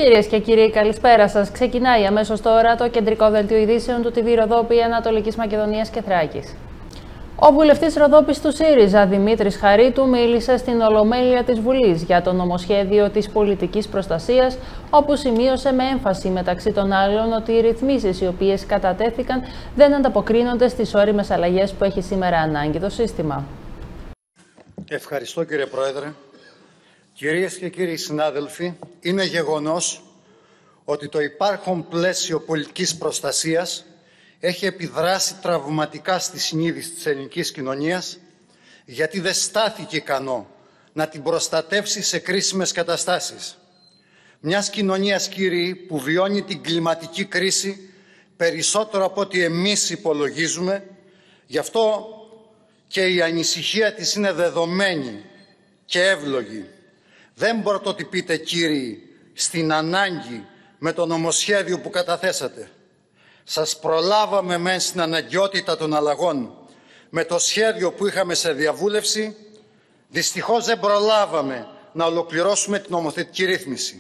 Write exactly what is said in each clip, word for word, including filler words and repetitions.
Κυρίες και κύριοι, καλησπέρα σας. Ξεκινάει αμέσως τώρα το κεντρικό δελτίο ειδήσεων του τι βι Ροδόπη Ανατολικής Μακεδονίας και Θράκης. Ο βουλευτής Ροδόπης του ΣΥΡΙΖΑ, Δημήτρης Χαρίτου, μίλησε στην Ολομέλεια της Βουλής για το νομοσχέδιο της πολιτικής προστασίας, όπου σημείωσε με έμφαση μεταξύ των άλλων ότι οι ρυθμίσεις οι οποίες κατατέθηκαν δεν ανταποκρίνονται στις ώριμες αλλαγές που έχει σήμερα ανάγκη το σύστημα. Ευχαριστώ, κύριε Πρόεδρε. Κυρίες και κύριοι συνάδελφοι, είναι γεγονός ότι το υπάρχον πλαίσιο πολιτικής προστασίας έχει επιδράσει τραυματικά στη συνείδηση της ελληνικής κοινωνίας, γιατί δεν στάθηκε ικανό να την προστατεύσει σε κρίσιμες καταστάσεις. Μιας κοινωνίας, κύριοι, που βιώνει την κλιματική κρίση περισσότερο από ό,τι εμείς υπολογίζουμε, γι' αυτό και η ανησυχία της είναι δεδομένη και εύλογη. Δεν πρωτοτυπείτε, κύριοι, στην ανάγκη με το νομοσχέδιο που καταθέσατε. Σας προλάβαμε μεν στην αναγκαιότητα των αλλαγών με το σχέδιο που είχαμε σε διαβούλευση, δυστυχώς δεν προλάβαμε να ολοκληρώσουμε την νομοθετική ρύθμιση.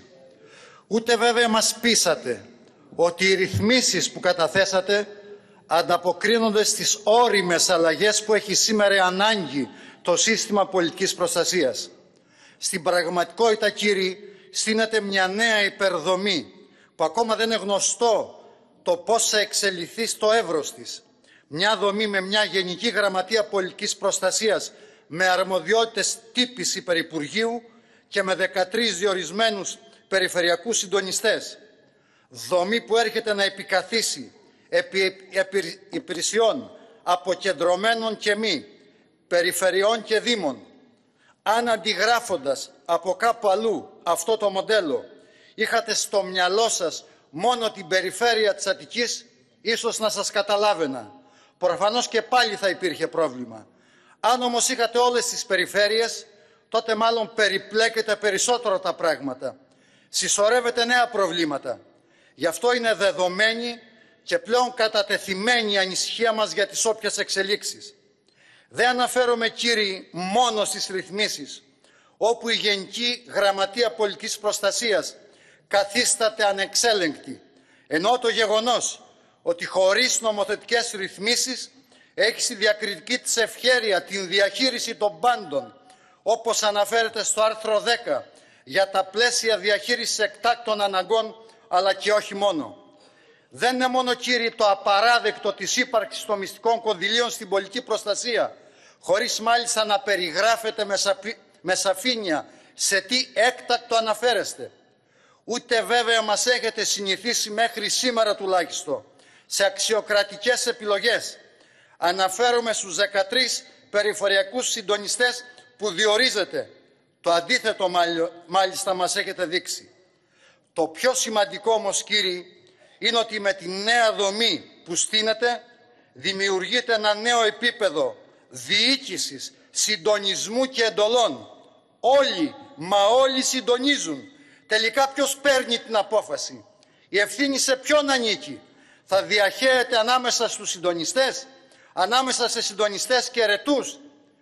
Ούτε βέβαια μας πείσατε ότι οι ρυθμίσεις που καταθέσατε ανταποκρίνονται στις ώριμες αλλαγές που έχει σήμερα ανάγκη το σύστημα πολιτικής προστασίας. Στην πραγματικότητα, κύριοι, στείνεται μια νέα υπερδομή που ακόμα δεν είναι γνωστό το πώς θα εξελιχθεί στο εύρος της. Μια δομή με μια Γενική Γραμματεία Πολιτικής Προστασίας με αρμοδιότητες τύπης υπερυπουργείου και με δεκατρείς διορισμένους περιφερειακούς συντονιστές. Δομή που έρχεται να επικαθίσει επί υπηρεσιών αποκεντρωμένων και μη, περιφερειών και δήμων. Αν αντιγράφοντας από κάπου αλλού αυτό το μοντέλο είχατε στο μυαλό σας μόνο την περιφέρεια της Αττικής, ίσως να σας καταλάβαινα. Προφανώς και πάλι θα υπήρχε πρόβλημα. Αν όμως είχατε όλες τις περιφέρειες, τότε μάλλον περιπλέκεται περισσότερο τα πράγματα. Συσσωρεύεται νέα προβλήματα. Γι' αυτό είναι δεδομένη και πλέον κατατεθειμένη η ανησυχία μας για τις όποιες εξελίξεις. Δεν αναφέρομαι, κύριοι, μόνο στις ρυθμίσεις, όπου η Γενική Γραμματεία Πολιτικής Προστασίας καθίσταται ανεξέλεγκτη, ενώ το γεγονός ότι χωρίς νομοθετικές ρυθμίσεις έχει στη διακριτική της ευχέρεια την διαχείριση των πάντων, όπως αναφέρεται στο άρθρο δέκα για τα πλαίσια διαχείρισης εκτάκτων αναγκών, αλλά και όχι μόνο. Δεν είναι μόνο, κύριοι, το απαράδεκτο της ύπαρξης των μυστικών κονδυλίων στην πολιτική προστασία, χωρίς μάλιστα να περιγράφεται με, σαφή, με σαφήνεια σε τι έκτακτο αναφέρεστε. Ούτε βέβαια μας έχετε συνηθίσει μέχρι σήμερα τουλάχιστον σε αξιοκρατικές επιλογές. Αναφέρομαι στους δεκατρείς περιφερειακούς συντονιστές που διορίζετε. Το αντίθετο μάλιστα μας έχετε δείξει. Το πιο σημαντικό όμως, κύριοι, είναι ότι με τη νέα δομή που στείνεται δημιουργείται ένα νέο επίπεδο διοίκησης, συντονισμού και εντολών. Όλοι, μα όλοι συντονίζουν. Τελικά ποιος παίρνει την απόφαση? Η ευθύνη σε ποιον ανήκει? Θα διαχέεται ανάμεσα στους συντονιστές, ανάμεσα σε συντονιστές και ερετούς?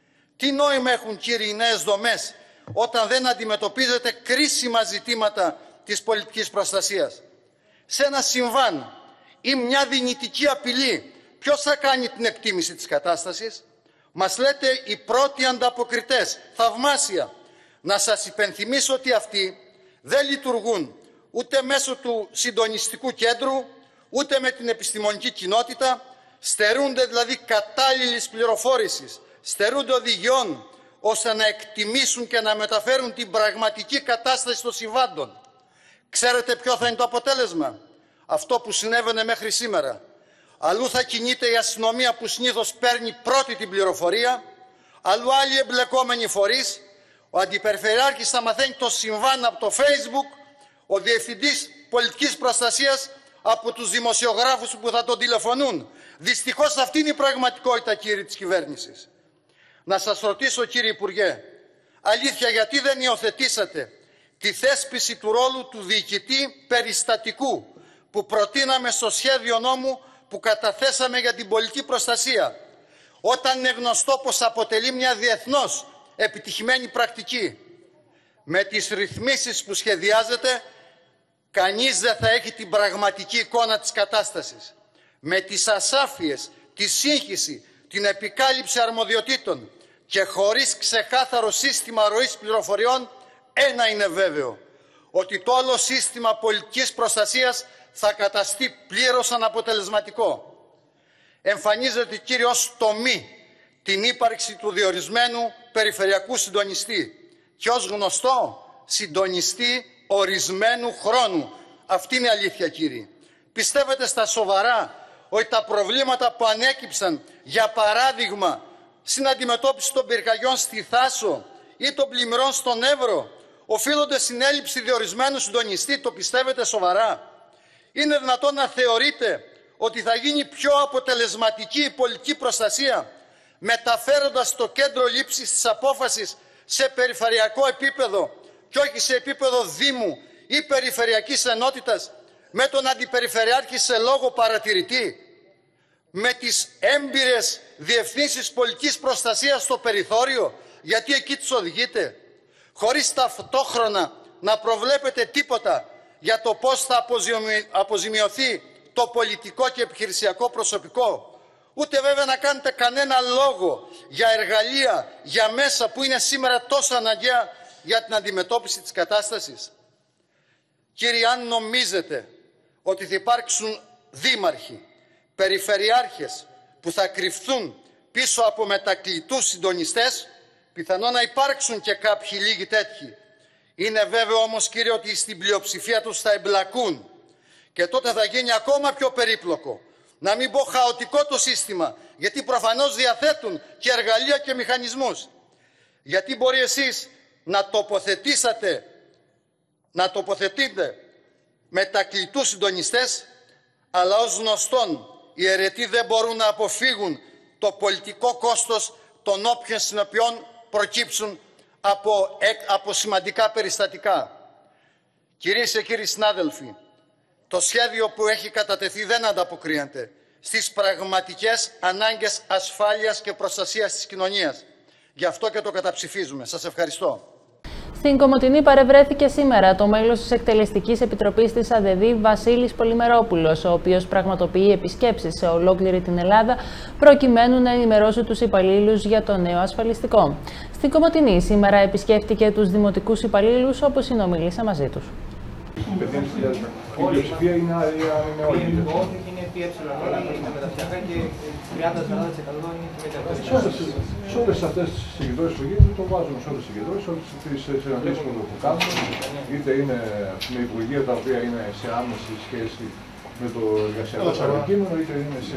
Τι νόημα έχουν, κύριοι, οι νέες δομές όταν δεν αντιμετωπίζετε κρίσιμα ζητήματα της πολιτικής προστασίας? Σε ένα συμβάν ή μια δυνητική απειλή, ποιος θα κάνει την εκτίμηση της κατάστασης? Μας λέτε οι πρώτοι ανταποκριτές. Θαυμάσια. Να σας υπενθυμίσω ότι αυτοί δεν λειτουργούν ούτε μέσω του συντονιστικού κέντρου, ούτε με την επιστημονική κοινότητα, στερούνται δηλαδή κατάλληλης πληροφόρησης, στερούνται οδηγιών, ώστε να εκτιμήσουν και να μεταφέρουν την πραγματική κατάσταση των συμβάντων. Ξέρετε ποιο θα είναι το αποτέλεσμα? Αυτό που συνέβαινε μέχρι σήμερα. Αλλού θα κινείται η αστυνομία που συνήθως παίρνει πρώτη την πληροφορία, αλλού άλλοι εμπλεκόμενοι φορείς, ο αντιπεριφερειάρχης θα μαθαίνει το συμβάν από το Facebook, ο διευθυντής πολιτικής προστασίας από τους δημοσιογράφους που θα τον τηλεφωνούν. Δυστυχώς αυτή είναι η πραγματικότητα, κύριοι, της κυβέρνησης. Να σας ρωτήσω, κύριε Υπουργέ, αλήθεια, γιατί δεν υιοθετήσατε τη θέσπιση του ρόλου του διοικητή περιστατικού που προτείναμε στο σχέδιο νόμου που καταθέσαμε για την πολιτική προστασία, όταν είναι γνωστό πως αποτελεί μια διεθνώς επιτυχημένη πρακτική? Με τις ρυθμίσεις που σχεδιάζετε κανείς δεν θα έχει την πραγματική εικόνα της κατάστασης. Με τις ασάφειες, τη σύγχυση, την επικάλυψη αρμοδιοτήτων και χωρίς ξεκάθαρο σύστημα ροής πληροφοριών, ένα είναι βέβαιο, ότι το όλο σύστημα πολιτικής προστασίας θα καταστεί πλήρως αναποτελεσματικό. Εμφανίζεται κύριος τομή την ύπαρξη του διορισμένου περιφερειακού συντονιστή και ως γνωστό συντονιστή ορισμένου χρόνου. Αυτή είναι η αλήθεια, κύριοι. Πιστεύετε στα σοβαρά ότι τα προβλήματα που ανέκυψαν, για παράδειγμα, στην αντιμετώπιση των πυρκαγιών στη Θάσο ή των πλημμυρών στον Εύρο, οφείλονται στην έλλειψη διορισμένου συντονιστή? Το πιστεύετε σοβαρά? Είναι δυνατόν να θεωρείτε ότι θα γίνει πιο αποτελεσματική η πολιτική προστασία μεταφέροντας το κέντρο λήψης της απόφασης σε περιφερειακό επίπεδο και όχι σε επίπεδο Δήμου ή περιφερειακής ενότητας, με τον αντιπεριφερειάρχη σε λόγο παρατηρητή, με τις έμπειρες διευθύνσεις πολιτικής προστασίας στο περιθώριο, γιατί εκεί τους οδηγείτε, χωρίς ταυτόχρονα να προβλέπετε τίποτα για το πώς θα αποζημιωθεί το πολιτικό και επιχειρησιακό προσωπικό, ούτε βέβαια να κάνετε κανένα λόγο για εργαλεία, για μέσα που είναι σήμερα τόσο αναγκαία για την αντιμετώπιση της κατάστασης. Κύριοι, αν νομίζετε ότι θα υπάρξουν δήμαρχοι, περιφερειάρχες που θα κρυφθούν πίσω από μετακλητούς συντονιστές, πιθανόν να υπάρξουν και κάποιοι λίγοι τέτοιοι. Είναι βέβαιο όμως, κύριε, ότι στην πλειοψηφία τους θα εμπλακούν και τότε θα γίνει ακόμα πιο περίπλοκο, να μην πω χαοτικό το σύστημα, γιατί προφανώς διαθέτουν και εργαλεία και μηχανισμούς. Γιατί μπορεί εσείς να τοποθετήσατε, να τοποθετείτε μετακλητούς συντονιστές, αλλά ως γνωστόν οι αιρετοί δεν μπορούν να αποφύγουν το πολιτικό κόστος των όποιων συνοπιών προκύψουν από, από σημαντικά περιστατικά. Κυρίες και κύριοι συνάδελφοι, το σχέδιο που έχει κατατεθεί δεν ανταποκρίνεται στις πραγματικές ανάγκες ασφάλειας και προστασίας της κοινωνίας. Γι' αυτό και το καταψηφίζουμε. Σας ευχαριστώ. Στην Κομοτηνή παρευρέθηκε σήμερα το μέλος της Εκτελεστικής Επιτροπής της ΑΔΕΔΗ, Βασίλης Πολυμερόπουλος, ο οποίος πραγματοποιεί επισκέψεις σε ολόκληρη την Ελλάδα προκειμένου να ενημερώσει τους υπαλλήλους για το νέο ασφαλιστικό. Στην Κομοτηνή σήμερα επισκέφτηκε τους δημοτικούς υπαλλήλους, όπως συνομίλησε μαζί τους. Η πλειοψηφία είναι όλοι. Είναι πι έψιλον όλα είναι μεταπτυχιακά και τριάντα με σαράντα τοις εκατό είναι μεταπτυχιακά. Σε όλες αυτές τις συγκεντρώσεις που γίνονται, το βάζουμε σε όλες τις συγκεντρώσεις, όλες τις συναντήσεις που κάνουμε, είτε είναι με υπουργεία τα οποία είναι σε άμεση σχέση με το εργασιακό αντικείμενο, είτε είναι σε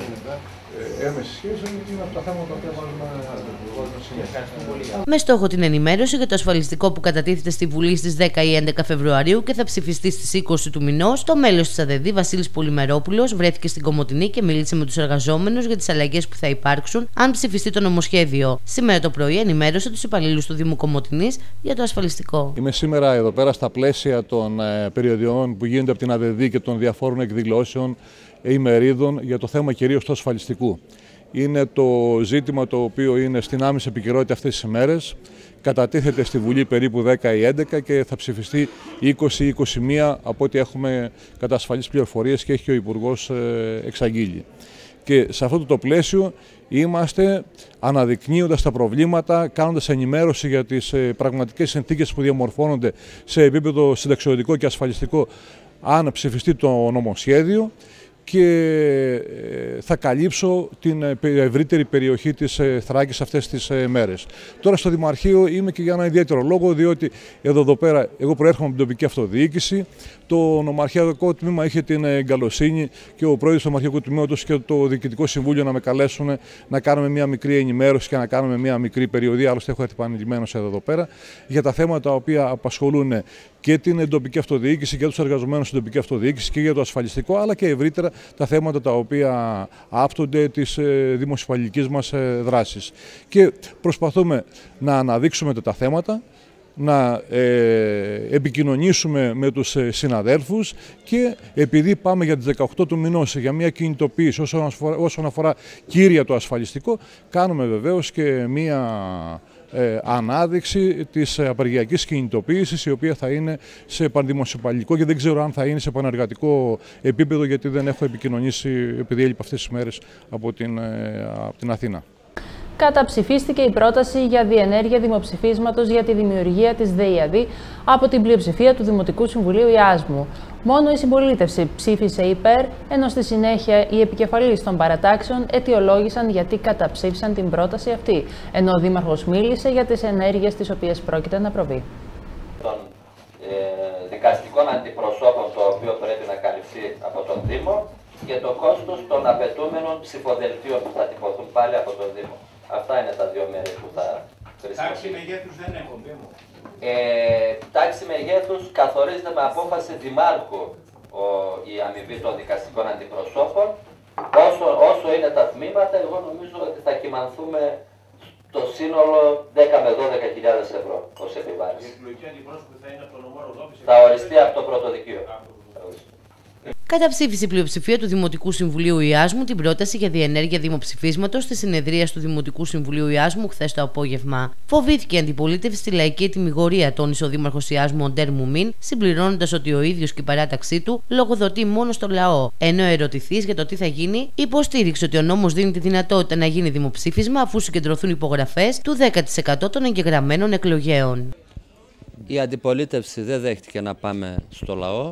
έμεση σχέση, είναι από τα θέματα που βάζουμε συνέχεια. Με στόχο την ενημέρωση για το ασφαλιστικό που κατατίθεται στη Βουλή στις δέκα ή έντεκα Φεβρουαρίου και θα ψηφιστεί στις είκοσι του μηνός, το μέλος της ΑΔΕΔΗ, Βασίλης Πολυμερόπουλος, βρέθηκε στην Κομοτηνή και μίλησε με τους εργαζόμενους για τις αλλαγές που θα υπάρξουν αν ψηφιστεί το νομοσχέδιο. Σήμερα το πρωί ενημέρωσε τους υπαλλήλους του Δήμου Κομοτηνής για το ασφαλιστικό. Είμαι σήμερα εδώ πέρα στα πλαίσια των ε, περιοδιών που γίνονται από την ΑΔΕΔΗ και των διαφόρων εκδηλώσεων ημερίδων για το θέμα κυρίως του ασφαλιστικού. Είναι το ζήτημα το οποίο είναι στην άμεση επικαιρότητα αυτές τις ημέρες. Κατατίθεται στη Βουλή περίπου δέκα ή έντεκα και θα ψηφιστεί είκοσι ή είκοσι μία από ό,τι έχουμε κατά ασφαλείς πληροφορίες και έχει ο Υπουργός εξαγγείλει. Και σε αυτό το πλαίσιο είμαστε αναδεικνύοντας τα προβλήματα, κάνοντας ενημέρωση για τις πραγματικές συνθήκες που διαμορφώνονται σε επίπεδο συνταξιοδοτικό και ασφαλιστικό αν ψηφιστεί το νομοσχέδιο, και θα καλύψω την ευρύτερη περιοχή της Θράκης αυτές τις μέρες. Τώρα στο Δημαρχείο είμαι και για ένα ιδιαίτερο λόγο, διότι εδώ, εδώ πέρα εγώ προέρχομαι από την τοπική αυτοδιοίκηση. Το νομαρχιακό τμήμα είχε την εγκαλοσύνη και ο πρόεδρος του νομαρχιακού τμήματος και το Διοικητικό Συμβούλιο να με καλέσουν να κάνουμε μια μικρή ενημέρωση και να κάνουμε μια μικρή περιοδία. Άλλωστε, έχω έρθει επανειλημμένος εδώ, εδώ πέρα για τα θέματα τα οποία απασχολούν και την τοπική αυτοδιοίκηση και τους εργαζομένους στην τοπική αυτοδιοίκηση και για το ασφαλιστικό, αλλά και ευρύτερα τα θέματα τα οποία άπτονται της δημοσιοπαλληλικής μας δράσης. Και προσπαθούμε να αναδείξουμε τα θέματα, να ε, επικοινωνήσουμε με τους συναδέλφους και επειδή πάμε για τις δεκαοκτώ του μηνός για μια κινητοποίηση όσον αφορά, όσον αφορά κύρια το ασφαλιστικό, κάνουμε βεβαίως και μια ε, ανάδειξη της απεργιακής κινητοποίησης, η οποία θα είναι σε πανδημοσιοπαλληλικό και δεν ξέρω αν θα είναι σε πανεργατικό επίπεδο, γιατί δεν έχω επικοινωνήσει, επειδή έλειπα αυτές τις μέρες από την, ε, από την Αθήνα. Καταψηφίστηκε η πρόταση για διενέργεια δημοψηφίσματος για τη δημιουργία της ΔΕΙΑΔΗ από την πλειοψηφία του Δημοτικού Συμβουλίου Ιάσμου. Μόνο η συμπολίτευση ψήφισε υπέρ, ενώ στη συνέχεια οι επικεφαλείς των παρατάξεων αιτιολόγησαν γιατί καταψήφισαν την πρόταση αυτή, ενώ ο Δήμαρχος μίλησε για τις ενέργειες τις οποίες πρόκειται να προβεί. Των ε, δικαστικών αντιπροσώπων, το οποίο πρέπει να καλυφθεί από τον Δήμο, και το κόστος των απαιτούμενων ψηφοδελτίων που θα τυπωθούν πάλι από τον Δήμο. Αυτά είναι τα δύο μέρη που θα χρησιμοποιηθούν. Τάξη μεγέθους δεν έχουν, Δήμο. Ε, τάξη μεγέθους καθορίζεται με απόφαση δημάρχου ο, η αμοιβή των δικαστικών αντιπροσώπων. Όσο, όσο είναι τα τμήματα, εγώ νομίζω ότι θα κυμανθούμε το σύνολο δέκα με δώδεκα χιλιάδες ευρώ ως επιβάρηση. Η εκλογική αντιπρόσωπη θα είναι από το νομό Ροδόπης. Θα οριστεί από το πρωτοδικείο. Καταψήφισε η πλειοψηφία του Δημοτικού Συμβουλίου Ιάσμου την πρόταση για διενέργεια δημοψηφίσματος στη συνεδρία του Δημοτικού Συμβουλίου Ιάσμου χθες το απόγευμα. Φοβήθηκε η αντιπολίτευση στη λαϊκή ετυμηγορία, τόνισε ο Δήμαρχος Ιάσμου ο Ντέρ Μουμίν, συμπληρώνοντας ότι ο ίδιος και η παράταξή του λογοδοτεί μόνο στο λαό. Ενώ ερωτηθείς για το τι θα γίνει, υποστήριξε ότι ο νόμος δίνει τη δυνατότητα να γίνει δημοψήφισμα αφού συγκεντρωθούν υπογραφές του δέκα τοις εκατό των εγγεγραμμένων εκλογέων. Η αντιπολίτευση δεν δέχτηκε να πάμε στο λαό.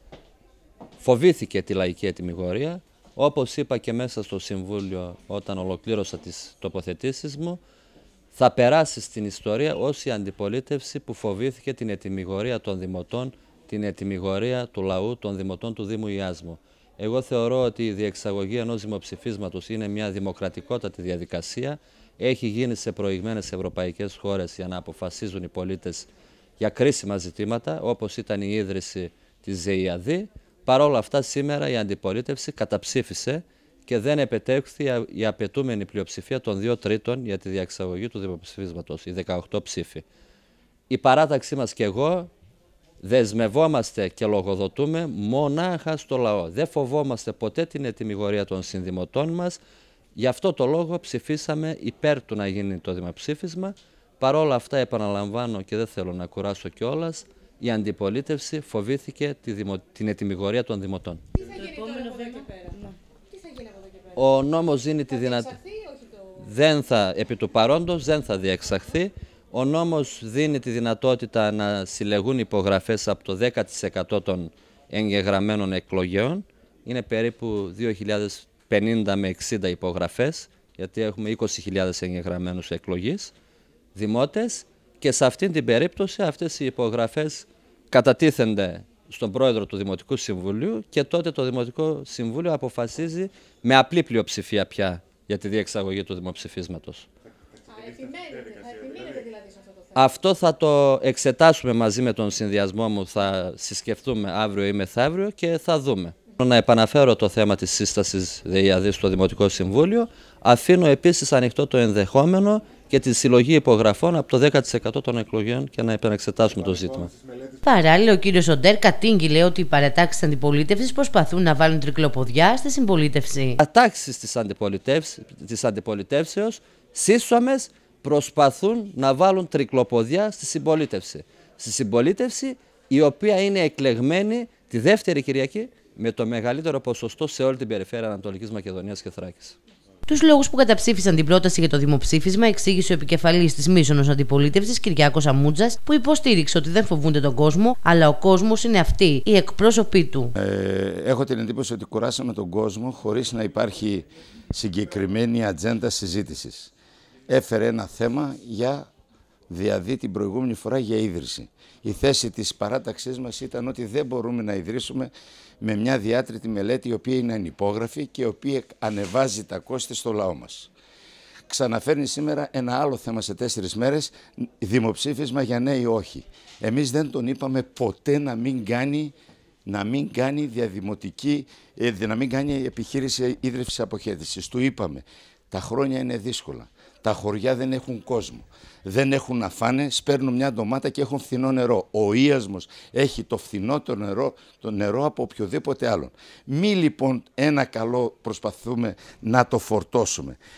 Φοβήθηκε τη λαϊκή ετυμηγορία. Όπως είπα και μέσα στο Συμβούλιο όταν ολοκλήρωσα τις τοποθετήσεις μου, θα περάσει στην ιστορία ως η αντιπολίτευση που φοβήθηκε την ετυμηγορία των δημοτών, την ετυμηγορία του λαού των δημοτών του Δήμου Ιάσμου. Εγώ θεωρώ ότι η διεξαγωγή ενός δημοψηφίσματος είναι μια δημοκρατικότατη διαδικασία. Έχει γίνει σε προηγμένες ευρωπαϊκές χώρες για να αποφασίζουν οι πολίτες για κρίσιμα ζητήματα, όπως ήταν η ίδρυση της ΔΕΙΑΔΗ. Παρ' όλα αυτά, σήμερα η αντιπολίτευση καταψήφισε και δεν επετέχθη η απαιτούμενη πλειοψηφία των δύο τρίτων για τη διεξαγωγή του δημοψηφίσματος, οι δεκαοκτώ ψήφοι. Η παράταξή μας και εγώ δεσμευόμαστε και λογοδοτούμε μονάχα στο λαό. Δεν φοβόμαστε ποτέ την ετυμηγορία των συνδημοτών μας. Γι' αυτό το λόγο ψηφίσαμε υπέρ του να γίνει το δημοψήφισμα. Παρ' όλα αυτά, επαναλαμβάνω και δεν θέλω να κουράσω κιόλας, η αντιπολίτευση φοβήθηκε τη δημο... την ετυμηγορία των δημοτών. Τι θα γίνει τώρα από εδώ και πέρα? Τι θα γίνει από εδώ και πέρα? Ο νόμος δίνει τη δυνατότητα. Το... Δεν θα, επί του παρόντος δεν θα διεξαχθεί. Ο νόμος δίνει τη δυνατότητα να συλλεγούν υπογραφές από το δέκα τοις εκατό των εγγεγραμμένων εκλογέων. Είναι περίπου δύο χιλιάδες πενήντα με εξήντα υπογραφές, γιατί έχουμε είκοσι χιλιάδες εγγεγραμμένους εκλογείς, δημότες, και σε αυτήν την περίπτωση αυτές οι υπογραφές κατατίθενται στον πρόεδρο του Δημοτικού Συμβουλίου και τότε το Δημοτικό Συμβούλιο αποφασίζει με απλή πλειοψηφία πια για τη διεξαγωγή του δημοψηφίσματος. Θα επιμείνετε δηλαδή σε αυτό το θέμα? Αυτό θα το εξετάσουμε μαζί με τον συνδυασμό μου, θα συσκεφτούμε αύριο ή μεθαύριο και θα δούμε. Να επαναφέρω το θέμα της σύστασης ΔΕΙΑΔΗ στο Δημοτικό Συμβούλιο. Αφήνω επίσης ανοιχτό το ενδεχόμενο και τη συλλογή υπογραφών από το δέκα τοις εκατό των εκλογών και να επανεξετάσουμε το ζήτημα. Παράλληλα, ο κύριος Οντέρ κατήγγειλε ότι οι παρατάξεις της αντιπολίτευσης προσπαθούν να βάλουν τρικλοποδιά στη συμπολίτευση. Οι παρατάξεις της αντιπολιτεύσεως, της αντιπολιτεύσεως σύσσωμες, προσπαθούν να βάλουν τρικλοποδιά στη συμπολίτευση. Στη συμπολίτευση η οποία είναι εκλεγμένη τη δεύτερη Κυριακή με το μεγαλύτερο ποσοστό σε όλη την περιφέρεια Ανατολικής Μακεδονίας και Θράκης. Τους λόγους που καταψήφισαν την πρόταση για το δημοψήφισμα εξήγησε ο επικεφαλής της μείζωνος αντιπολίτευσης Κυριάκος Αμούτζας, που υποστήριξε ότι δεν φοβούνται τον κόσμο, αλλά ο κόσμος είναι αυτοί, οι εκπρόσωποι του. Ε, έχω την εντύπωση ότι κουράσαμε τον κόσμο χωρίς να υπάρχει συγκεκριμένη ατζέντα συζήτησης. Έφερε ένα θέμα για ΔΕΙΑΔΗ την προηγούμενη φορά για ίδρυση. Η θέση της παράταξής μας ήταν ότι δεν μπορούμε να ιδρύσουμε με μια διάτρητη μελέτη η οποία είναι ανυπόγραφη και η οποία ανεβάζει τα κόστη στο λαό μας. Ξαναφέρνει σήμερα ένα άλλο θέμα σε τέσσερις μέρες, δημοψήφισμα για ναι ή όχι. Εμείς δεν τον είπαμε ποτέ να μην κάνει, να μην κάνει διαδημοτική, να μην κάνει επιχείρηση ίδρυυσης αποχέτησης. Του είπαμε, τα χρόνια είναι δύσκολα. Τα χωριά δεν έχουν κόσμο, δεν έχουν να φάνε, σπέρνουν μια ντομάτα και έχουν φθηνό νερό. Ο Ιάσμος έχει το φθηνότερο νερό, το νερό από οποιοδήποτε άλλον. Μη λοιπόν ένα καλό προσπαθούμε να το φορτώσουμε.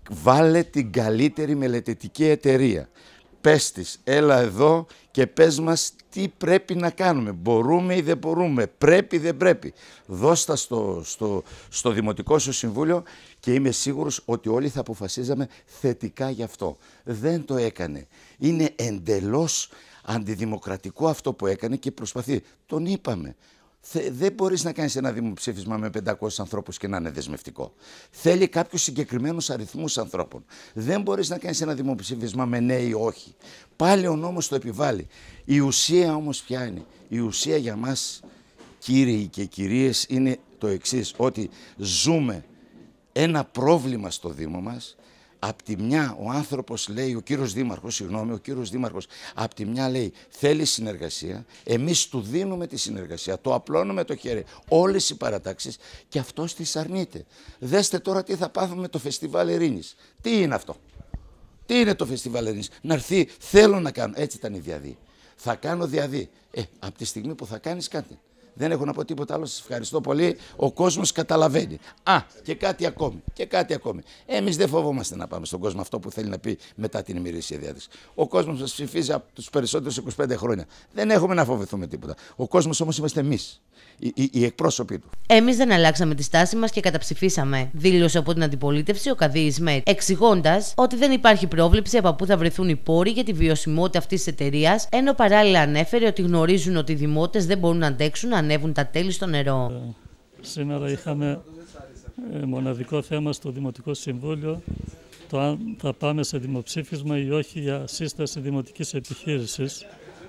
βάλε την καλύτερη μελετητική εταιρεία. Πες της, έλα εδώ και πες μας τι πρέπει να κάνουμε. Μπορούμε ή δεν μπορούμε, πρέπει ή δεν πρέπει. Δώσ' τα στο, στο, στο Δημοτικό σου Συμβούλιο και είμαι σίγουρος ότι όλοι θα αποφασίζαμε θετικά γι' αυτό. Δεν το έκανε. Είναι εντελώς αντιδημοκρατικό αυτό που έκανε και προσπαθεί. Τον είπαμε. Δεν μπορείς να κάνεις ένα δημοψήφισμα με πεντακόσιους ανθρώπους και να είναι δεσμευτικό. Θέλει κάποιους συγκεκριμένους αριθμούς ανθρώπων. Δεν μπορείς να κάνεις ένα δημοψήφισμα με ναι ή όχι. Πάλι ο νόμος το επιβάλλει. Η ουσία όμως ποια είναι? Η ουσία για μας, κύριοι και κυρίες, είναι το εξής, ότι ζούμε ένα πρόβλημα στο Δήμο μας. Απ' τη μια ο άνθρωπος λέει, ο κύριος Δήμαρχος, συγγνώμη, ο κύριος Δήμαρχος, απ' τη μια λέει θέλει συνεργασία, εμείς του δίνουμε τη συνεργασία, το απλώνουμε το χέρι, όλες οι παρατάξεις και αυτός τις αρνείται. Δέστε τώρα τι θα πάθουμε με το Φεστιβάλ Ειρήνης. Τι είναι αυτό? Τι είναι το Φεστιβάλ Ειρήνης? Να έρθει, θέλω να κάνω, έτσι ήταν η διαδή. Θα κάνω διαδή. Ε, από τη στιγμή που θα κάνεις κάτι. Δεν έχω να πω τίποτα άλλο, σας ευχαριστώ πολύ. Ο κόσμος καταλαβαίνει. Α, και κάτι ακόμη, και κάτι ακόμη. Εμείς δεν φοβόμαστε να πάμε στον κόσμο αυτό που θέλει να πει μετά την ημερήσια διάταξη. Ο κόσμος μας ψηφίζει από τους περισσότερους είκοσι πέντε χρόνια. Δεν έχουμε να φοβηθούμε τίποτα. Ο κόσμος όμως είμαστε εμείς, οι, οι, οι εκπρόσωποι του. Εμείς δεν αλλάξαμε τη στάση μας και καταψηφίσαμε, δήλωσε από την αντιπολίτευση ο Καδί Ισμέτ, εξηγώντας ότι δεν υπάρχει πρόβλεψη από πού θα βρεθούν οι πόροι για τη βιωσιμότητα αυτής της εταιρείας, ενώ παράλληλα ανέφερε ότι γνωρίζουν ότι οι δημότες δεν μπορούν να αντέξουν να ανέβουν τα τέλη στο νερό. Ε, σήμερα είχαμε ε, μοναδικό θέμα στο Δημοτικό Συμβούλιο, το αν θα πάμε σε δημοψήφισμα ή όχι για σύσταση δημοτικής επιχείρησης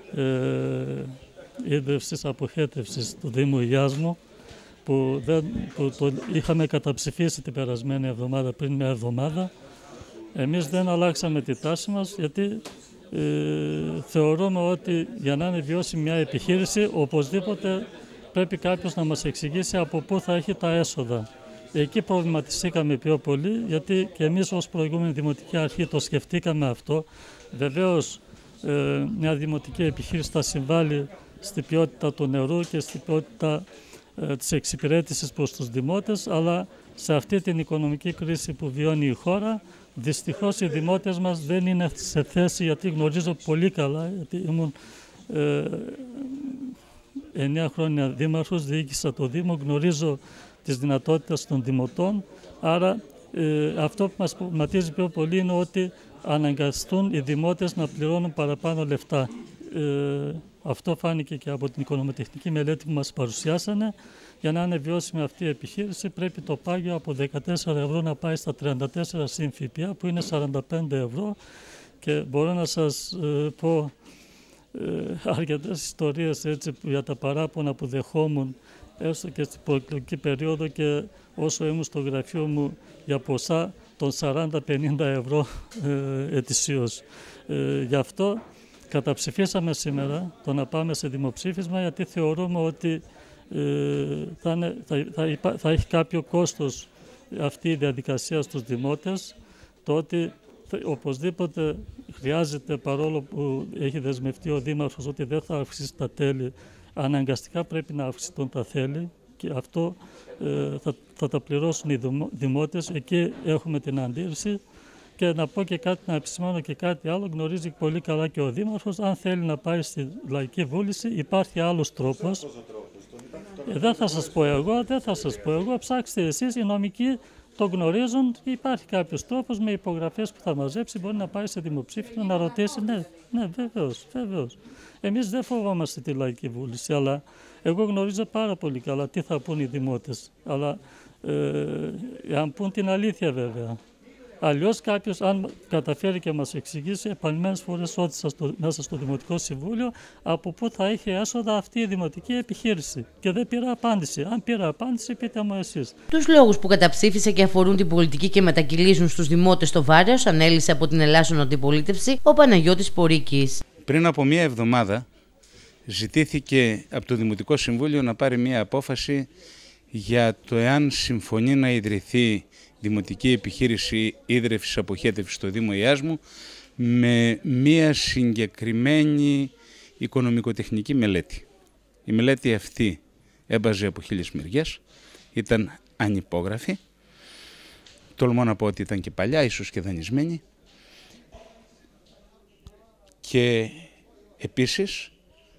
ε, ίδρυυσης αποχέτευσης του Δήμου Ιάσμου, που, δεν, που το είχαμε καταψηφίσει την περασμένη εβδομάδα, πριν μια εβδομάδα. Εμείς δεν αλλάξαμε τη τάση μας, γιατί ε, θεωρούμε ότι για να είναι βιώσιμη μια επιχείρηση, οπωσδήποτε πρέπει κάποιος να μας εξηγήσει από πού θα έχει τα έσοδα. Εκεί προβληματιστήκαμε πιο πολύ, γιατί και εμείς ως προηγούμενη Δημοτική Αρχή το σκεφτήκαμε αυτό. Βεβαίως, ε, μια δημοτική επιχείρηση θα συμβάλλει στην ποιότητα του νερού και στην ποιότητα ε, της εξυπηρέτησης προς τους δημότες, αλλά σε αυτή την οικονομική κρίση που βιώνει η χώρα, δυστυχώς οι δημότες μας δεν είναι σε θέση, γιατί γνωρίζω πολύ καλά, γιατί ήμουν ε, εννέα χρόνια δήμαρχος, διοίκησα το Δήμο, γνωρίζω τις δυνατότητες των δημοτών, άρα ε, αυτό που μας προβληματίζει πιο πολύ είναι ότι αναγκαστούν οι δημότες να πληρώνουν παραπάνω λεφτά. Ε, αυτό φάνηκε και από την οικονομοτεχνική μελέτη που μας παρουσιάσανε. Για να είναι βιώσιμη αυτή η επιχείρηση πρέπει το πάγιο από δεκατέσσερα ευρώ να πάει στα τριάντα τέσσερα συν ΦΠΑ, που είναι σαράντα πέντε ευρώ, και μπορώ να σας ε, πω ε, αρκετές ιστορίες έτσι, για τα παράπονα που δεχόμουν έστω και στην προεκλογική περίοδο και όσο ήμουν στο γραφείο μου για ποσά των σαράντα με πενήντα ευρώ ε, ετησίως. Ε, γι' αυτό καταψηφίσαμε σήμερα το να πάμε σε δημοψήφισμα, γιατί θεωρούμε ότι ε, θα, είναι, θα, θα, υπά, θα έχει κάποιο κόστος αυτή η διαδικασία στους δημότες, το ότι οπωσδήποτε χρειάζεται, παρόλο που έχει δεσμευτεί ο Δήμαρχος ότι δεν θα αυξήσει τα τέλη, αναγκαστικά πρέπει να αυξηθούν τα τέλη, και αυτό ε, θα, θα τα πληρώσουν οι δημότες. Εκεί έχουμε την αντίρρηση. Και να πω και κάτι, να επισημάνω και κάτι άλλο, γνωρίζει πολύ καλά και ο Δήμαρχος, αν θέλει να πάει στη Λαϊκή Βούληση υπάρχει άλλος τρόπος. Ε, δεν θα σας πω εγώ, δεν θα σας πω εγώ, ψάξτε εσείς, οι νομικοί το γνωρίζουν, υπάρχει κάποιος τρόπος με υπογραφές που θα μαζέψει, μπορεί να πάει σε δημοψήφισμα, να ρωτήσει, ναι, ναι, βεβαίως, βεβαίως. Εμείς δεν φοβόμαστε τη Λαϊκή Βούληση, αλλά εγώ γνωρίζω πάρα πολύ καλά τι θα πούν οι δημότες, αλλά ε, αν πούν την αλήθεια βέβαια. Αλλιώς κάποιος, αν καταφέρει και μας εξηγήσει επανειλημμένες φορές ότι στο, μέσα στο Δημοτικό Συμβούλιο, από πού θα έχει έσοδα αυτή η δημοτική επιχείρηση. Και δεν πήρα απάντηση. Αν πήρα απάντηση, πείτε μου εσείς. Τους λόγους που καταψήφισε και αφορούν την πολιτική και μετακυλίζουν στους δημότες το βάρος, ανέλησε από την Ελλάσσον Αντιπολίτευση ο Παναγιώτης Πορίκης. Πριν από μία εβδομάδα ζητήθηκε από το Δημοτικό Συμβούλιο να πάρει μία απόφαση για το εάν συμφωνεί να ιδρυθεί δημοτική επιχείρηση ίδρυυσης αποχέτευσης στο Δήμο Ιάσμου με μία συγκεκριμένη οικονομικοτεχνική μελέτη. Η μελέτη αυτή έμπαζε από χίλιες μεριές, ήταν ανυπόγραφη. τολμώ να πω ότι ήταν και παλιά, ίσως και δανεισμένη. Και επίσης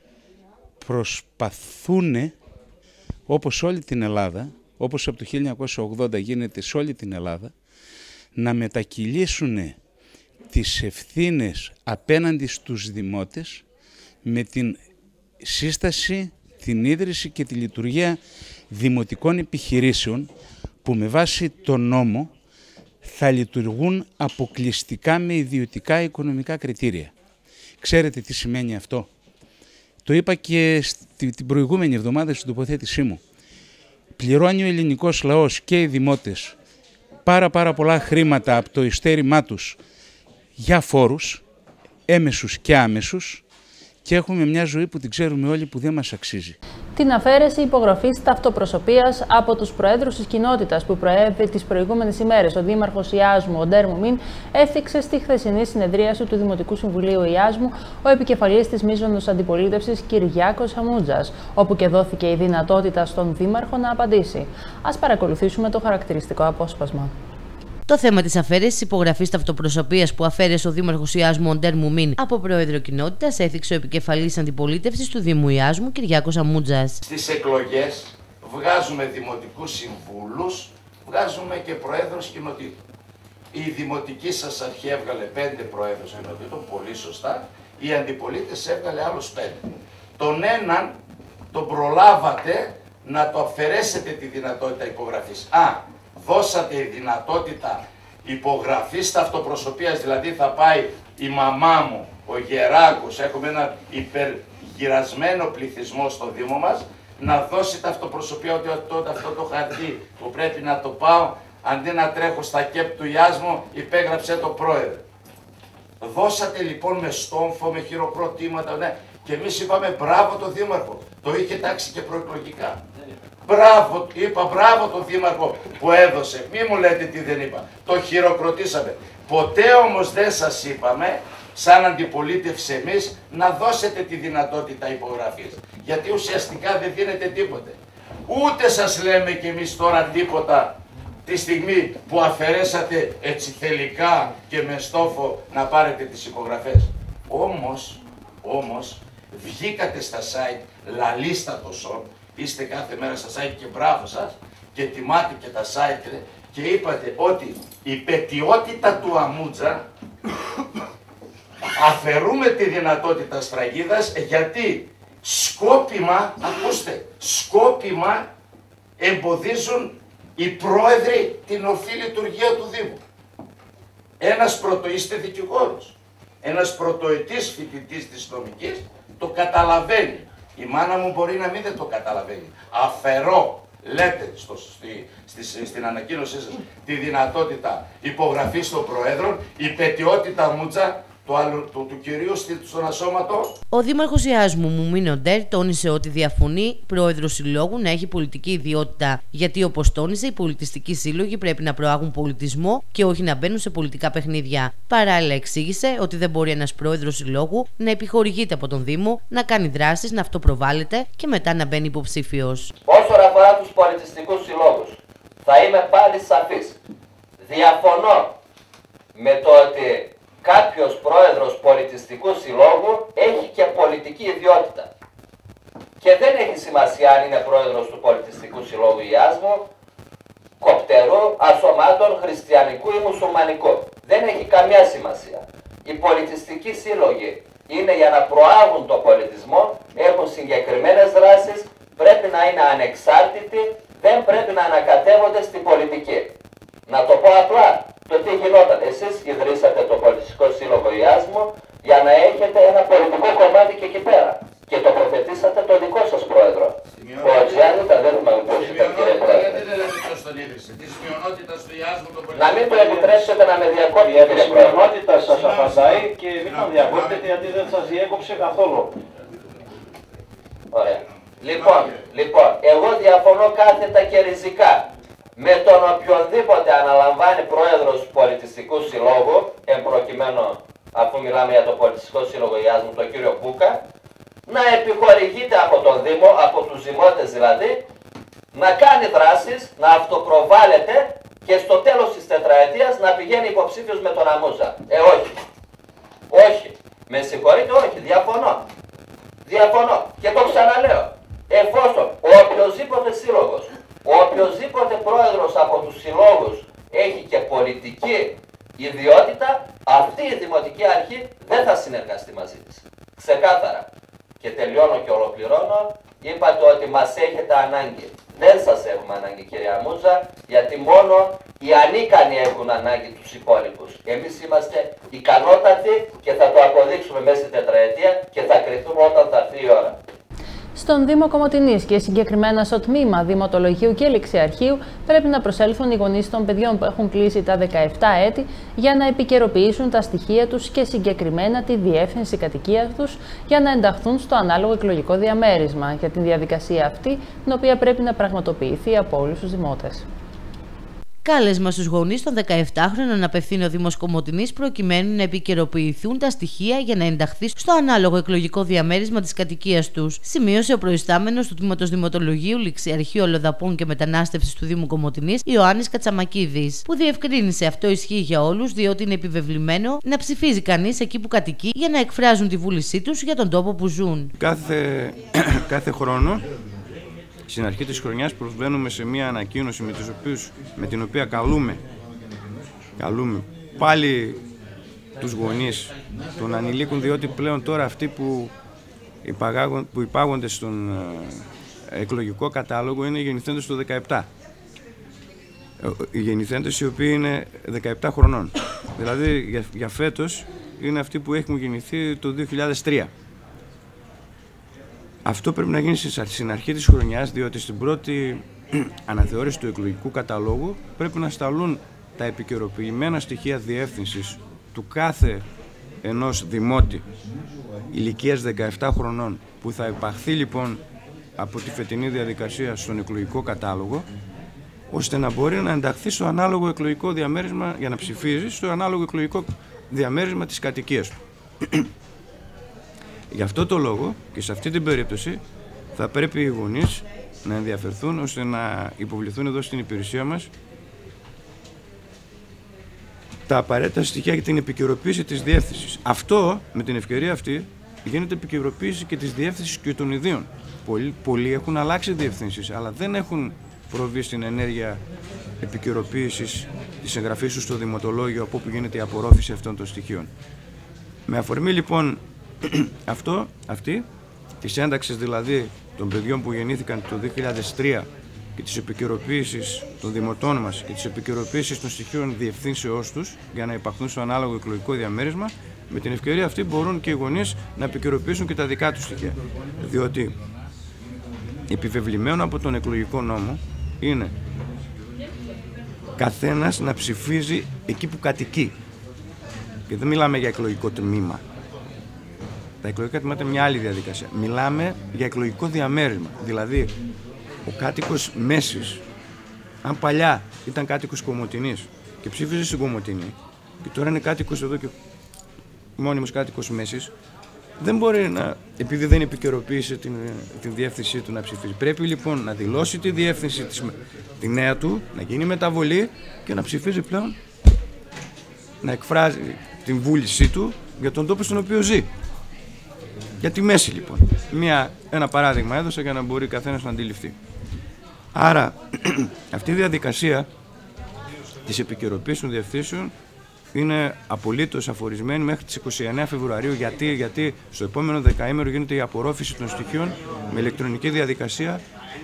προσπαθούν, όπως όλη την Ελλάδα, όπως από το χίλια εννιακόσια ογδόντα γίνεται σε όλη την Ελλάδα, να μετακυλήσουν τις ευθύνες απέναντι στους δημότες με την σύσταση, την ίδρυση και τη λειτουργία δημοτικών επιχειρήσεων που με βάση τον νόμο θα λειτουργούν αποκλειστικά με ιδιωτικά οικονομικά κριτήρια. Ξέρετε τι σημαίνει αυτό? Το είπα και την προηγούμενη εβδομάδα στην τοποθέτησή μου. Πληρώνει ο ελληνικός λαός και οι δημότες πάρα πάρα πολλά χρήματα από το ειστέρημά τους για φόρους, έμεσους και άμεσους, και έχουμε μια ζωή που την ξέρουμε όλοι που δεν μας αξίζει. Την αφαίρεση υπογραφής ταυτοπροσωπείας από τους προέδρους της κοινότητας που προέβη τις προηγούμενες ημέρες, ο Δήμαρχος Ιάσμου, ο Ντέρ Μουμίν, έθιξε στη χθεσινή συνεδρίαση του Δημοτικού Συμβουλίου Ιάσμου ο επικεφαλής της μείζωνος αντιπολίτευσης Κυριάκος Αμούτζας, όπου και δόθηκε η δυνατότητα στον Δήμαρχο να απαντήσει. Ας παρακολουθήσουμε το χαρακτηριστικό απόσπασμα. Το θέμα της αφαίρεσης υπογραφής ταυτοπροσωπείας που αφαίρεσε ο Δήμαρχος Ιάσμου, ο Ντέρ Μουμίν, από πρόεδρο κοινότητας, έθιξε ο επικεφαλής αντιπολίτευσης του Δήμου Ιάσμου, Κυριάκος Αμούτζας. Στις εκλογές βγάζουμε δημοτικούς συμβούλους, βγάζουμε και προέδρους κοινοτήτων. Η δημοτική σας αρχή έβγαλε πέντε προέδρους κοινοτήτων, πολύ σωστά. Η αντιπολίτευση έβγαλε άλλους πέντε. Τον έναν τον προλάβατε να το αφαιρέσετε τη δυνατότητα υπογραφής. Α, δώσατε η δυνατότητα υπογραφής ταυτοπροσωπείας, δηλαδή θα πάει η μαμά μου, ο Γεράκος, έχουμε ένα υπεργυρασμένο πληθυσμό στο Δήμο μας, να δώσει ταυτοπροσωπεία ότι τότε αυτό το χαρτί που πρέπει να το πάω, αντί να τρέχω στα κέπ του Ιάσμου, υπέγραψε το πρόεδρο. Δώσατε λοιπόν με στόμφο, με χειροκροτήματα, ναι, και εμείς είπαμε μπράβο το Δήμαρχο, το είχε τάξει και προεκλογικά. Μπράβο, είπα μπράβο τον Δήμαρχο που έδωσε, μη μου λέτε τι δεν είπα, το χειροκροτήσαμε. Ποτέ όμως δεν σας είπαμε, σαν αντιπολίτευση εμείς, να δώσετε τη δυνατότητα υπογραφής. Γιατί ουσιαστικά δεν δίνετε τίποτε. Ούτε σας λέμε κι εμείς τώρα τίποτα τη στιγμή που αφαιρέσατε έτσι θελικά και με στόφο να πάρετε τις υπογραφές. Όμως, όμως, βγήκατε στα site λαλίστατος, είστε κάθε μέρα στα site και μπράβο σας και τιμάτε και τα site και είπατε ότι η πετιότητα του Αμούτζα αφαιρούμε τη δυνατότητα σφραγίδας γιατί σκόπιμα, ακούστε, σκόπιμα εμποδίζουν οι πρόεδροι την ορθή λειτουργία του Δήμου. Ένας πρωτο, είστε δικηγόρος, ένας πρωτοετής φοιτητής της νομικής το καταλαβαίνει. Η μάνα μου μπορεί να μην δεν το καταλαβαίνει. Αφαιρώ, λέτε στο, στη, στη, στην ανακοίνωσή σας, τη δυνατότητα υπογραφής των Προέδρων, η πετιότητα Αμούτζα του, του, του, του κυρίου στον ασώματο. Ο Δήμαρχος Ιάσμου, Μουμίν Ντέρ, τόνισε ότι διαφωνεί πρόεδρος συλλόγου να έχει πολιτική ιδιότητα, γιατί όπως τόνισε, οι πολιτιστικοί σύλλογοι πρέπει να προάγουν πολιτισμό και όχι να μπαίνουν σε πολιτικά παιχνίδια. Παράλληλα, εξήγησε ότι δεν μπορεί ένας πρόεδρος συλλόγου να επιχορηγείται από τον Δήμο, να κάνει δράσεις, να αυτοπροβάλλεται και μετά να μπαίνει υποψήφιος. Όσον αφορά τους πολιτιστικούς συλλόγους, θα είμαι πάλι σαφής. Διαφωνώ με το ότι κάποιος πρόεδρος πολιτιστικού συλλόγου έχει και πολιτική ιδιότητα. Και δεν έχει σημασία αν είναι πρόεδρος του πολιτιστικού συλλόγου Ιάσμου, κοπτερού, ασωμάτων, χριστιανικού ή μουσουλμανικού. Δεν έχει καμία σημασία. Οι πολιτιστικοί σύλλογοι είναι για να προάγουν το πολιτισμό, έχουν συγκεκριμένες δράσεις, πρέπει να είναι ανεξάρτητοι, δεν πρέπει να ανακατεύονται στην πολιτική. Να το πω απλά, το τι γινόταν. Εσείς ιδρύσατε το πολιτιστικό σύλλογο Ιάσμου για να έχετε ένα πολιτικό κομμάτι και εκεί πέρα. Και τοποθετήσατε τον δικό σας πρόεδρο. Ο Ατζιάννητα δεν θυμάμαι πώς ήταν, κύριε Πρόεδρε. Να μην το επιτρέψετε να με διακόπτει, κύριε Πρόεδρε. Η επισημειονότητα σας απαντάει και μην τον διακόπτετε γιατί δεν σας διέκοψε καθόλου. Ωραία. Λοιπόν, λοιπόν, εγώ διαφωνώ κάθετα και ριζικά με τον οποιονδήποτε αναλαμβάνει πρόεδρος πολιτιστικού συλλόγου, εν προκειμένου, αφού μιλάμε για το πολιτιστικό σύλλογο Ιάσμου, τον κύριο Μπούκα, να επιχορηγείται από τον Δήμο, από τους δημότες δηλαδή, να κάνει δράσεις, να αυτοπροβάλλεται και στο τέλος της τετραετίας να πηγαίνει υποψήφιος με τον Αμούζα. Ε, όχι. Όχι. Με συγχωρείτε, όχι. Διαφωνώ. Διαφωνώ. Και το ξαναλέω. Εφόσον ο οποιοσδήποτε σύλλογος, ο οποιοσδήποτε πρόεδρος από τους συλλόγους έχει και πολιτική ιδιότητα, αυτή η Δημοτική Αρχή δεν θα συνεργαστεί μαζί της. Ξεκάθαρα. Και τελειώνω και ολοκληρώνω. Είπατε ότι μας έχετε ανάγκη. Δεν σας έχουμε ανάγκη, κυρία Μούζα, γιατί μόνο οι ανίκανοι έχουν ανάγκη τους υπόλοιπους. Εμείς είμαστε ικανότατοι και θα το αποδείξουμε μέσα στην τετραετία και θα κρυθούμε όταν θα έρθει η ώρα. Στον Δήμο Κομοτηνής και συγκεκριμένα στο τμήμα Δημοτολογίου και Ληξιαρχείου πρέπει να προσέλθουν οι γονείς των παιδιών που έχουν κλείσει τα δεκαεπτά έτη για να επικαιροποιήσουν τα στοιχεία τους και συγκεκριμένα τη διεύθυνση κατοικίας τους για να ενταχθούν στο ανάλογο εκλογικό διαμέρισμα για τη διαδικασία αυτή, την οποία πρέπει να πραγματοποιηθεί από όλους τους δημότες. Κάλεσμα στους γονείς των δεκαεπτάχρονων απευθύνει ο Δήμος Κομοτηνής προκειμένου να επικαιροποιηθούν τα στοιχεία για να ενταχθεί στο ανάλογο εκλογικό διαμέρισμα της κατοικίας τους, σημείωσε ο προϊστάμενος του Τμήματος Δημοτολογίου, Ληξιαρχείου, Αλλοδαπών και Μετανάστευσης του Δήμου Κομοτηνής, Ιωάννης Κατσαμακίδης, που διευκρίνησε αυτό ισχύει για όλους, διότι είναι επιβεβλημένο να ψηφίζει κανείς εκεί που κατοικεί για να εκφράζουν τη βούλησή τους για τον τόπο που ζουν. Κάθε, κάθε χρόνο. Στην αρχή της χρονιάς προβαίνουμε σε μια ανακοίνωση με, τους οποίους, με την οποία καλούμε, καλούμε πάλι τους γονείς των ανηλίκων, διότι πλέον τώρα αυτοί που, υπαγάγον, που υπάγονται στον ε, εκλογικό κατάλογο είναι οι γεννηθέντες του δεκαεπτά. Οι γεννηθέντες οι οποίοι είναι δεκαεπτά χρονών. Δηλαδή για, για φέτος είναι αυτοί που έχουν γεννηθεί το δύο χιλιάδες τρία. Αυτό πρέπει να γίνει στην αρχή της χρονιάς, διότι στην πρώτη αναθεώρηση του εκλογικού καταλόγου πρέπει να σταλούν τα επικαιροποιημένα στοιχεία διεύθυνσης του κάθε ενός δημότη ηλικίας δεκαεπτά χρονών, που θα υπαχθεί λοιπόν από τη φετινή διαδικασία στον εκλογικό κατάλογο, ώστε να μπορεί να ενταχθεί στο ανάλογο εκλογικό διαμέρισμα, για να ψηφίζει στο ανάλογο εκλογικό διαμέρισμα της κατοικίας του. Γι' αυτό το λόγο και σε αυτή την περίπτωση θα πρέπει οι γονείς να ενδιαφερθούν ώστε να υποβληθούν εδώ στην υπηρεσία μας τα απαραίτητα στοιχεία για την επικαιροποίηση της διεύθυνσης. Αυτό, με την ευκαιρία αυτή, γίνεται επικαιροποίηση και της διεύθυνσης και των ιδίων. Πολλοί, πολλοί έχουν αλλάξει διευθύνσεις, αλλά δεν έχουν προβεί στην ενέργεια επικαιροποίησης της εγγραφής τους στο δημοτολόγιο, από όπου γίνεται η απορρόφηση αυτών των στοιχείων. Με αφορμή λοιπόν αυτό, αυτή, της ένταξης δηλαδή των παιδιών που γεννήθηκαν το δύο χιλιάδες τρία και της επικαιροποίησης των δημοτών μας και της επικαιροποίησης των στοιχείων διευθύνσεώς τους για να υπαχθούν στο ανάλογο εκλογικό διαμέρισμα, με την ευκαιρία αυτή μπορούν και οι γονείς να επικαιροποιήσουν και τα δικά τους στοιχεία. Διότι επιβεβλημένο από τον εκλογικό νόμο είναι καθένας να ψηφίζει εκεί που κατοικεί. Και δεν μιλάμε για εκλογικό τμήμα. Τα εκλογικά τμήματα είναι μια άλλη διαδικασία. Μιλάμε για εκλογικό διαμέρισμα. Δηλαδή, ο κάτοικος Μέσης, αν παλιά ήταν κάτοικος Κομοτηνής και ψήφιζε στην Κομοτηνή, και τώρα είναι κάτοικος εδώ και μόνιμος κάτοικος Μέσης, δεν μπορεί να, επειδή δεν επικαιροποίησε την, την διεύθυνσή του, να ψηφίσει. Πρέπει λοιπόν να δηλώσει τη διεύθυνση της, τη νέα του, να γίνει μεταβολή και να ψηφίζει πλέον, να εκφράζει την βούλησή του για τον τόπο στον οποίο ζει. Για τη μέση λοιπόν. Μια, ένα παράδειγμα έδωσα για να μπορεί καθένας να αντιληφθεί. Άρα αυτή η διαδικασία της επικαιροποίησης των διευθύνσεων είναι απολύτως αφορισμένη μέχρι τις είκοσι εννέα Φεβρουαρίου. Γιατί, γιατί στο επόμενο δεκαήμερο γίνεται η απορρόφηση των στοιχείων με ηλεκτρονική διαδικασία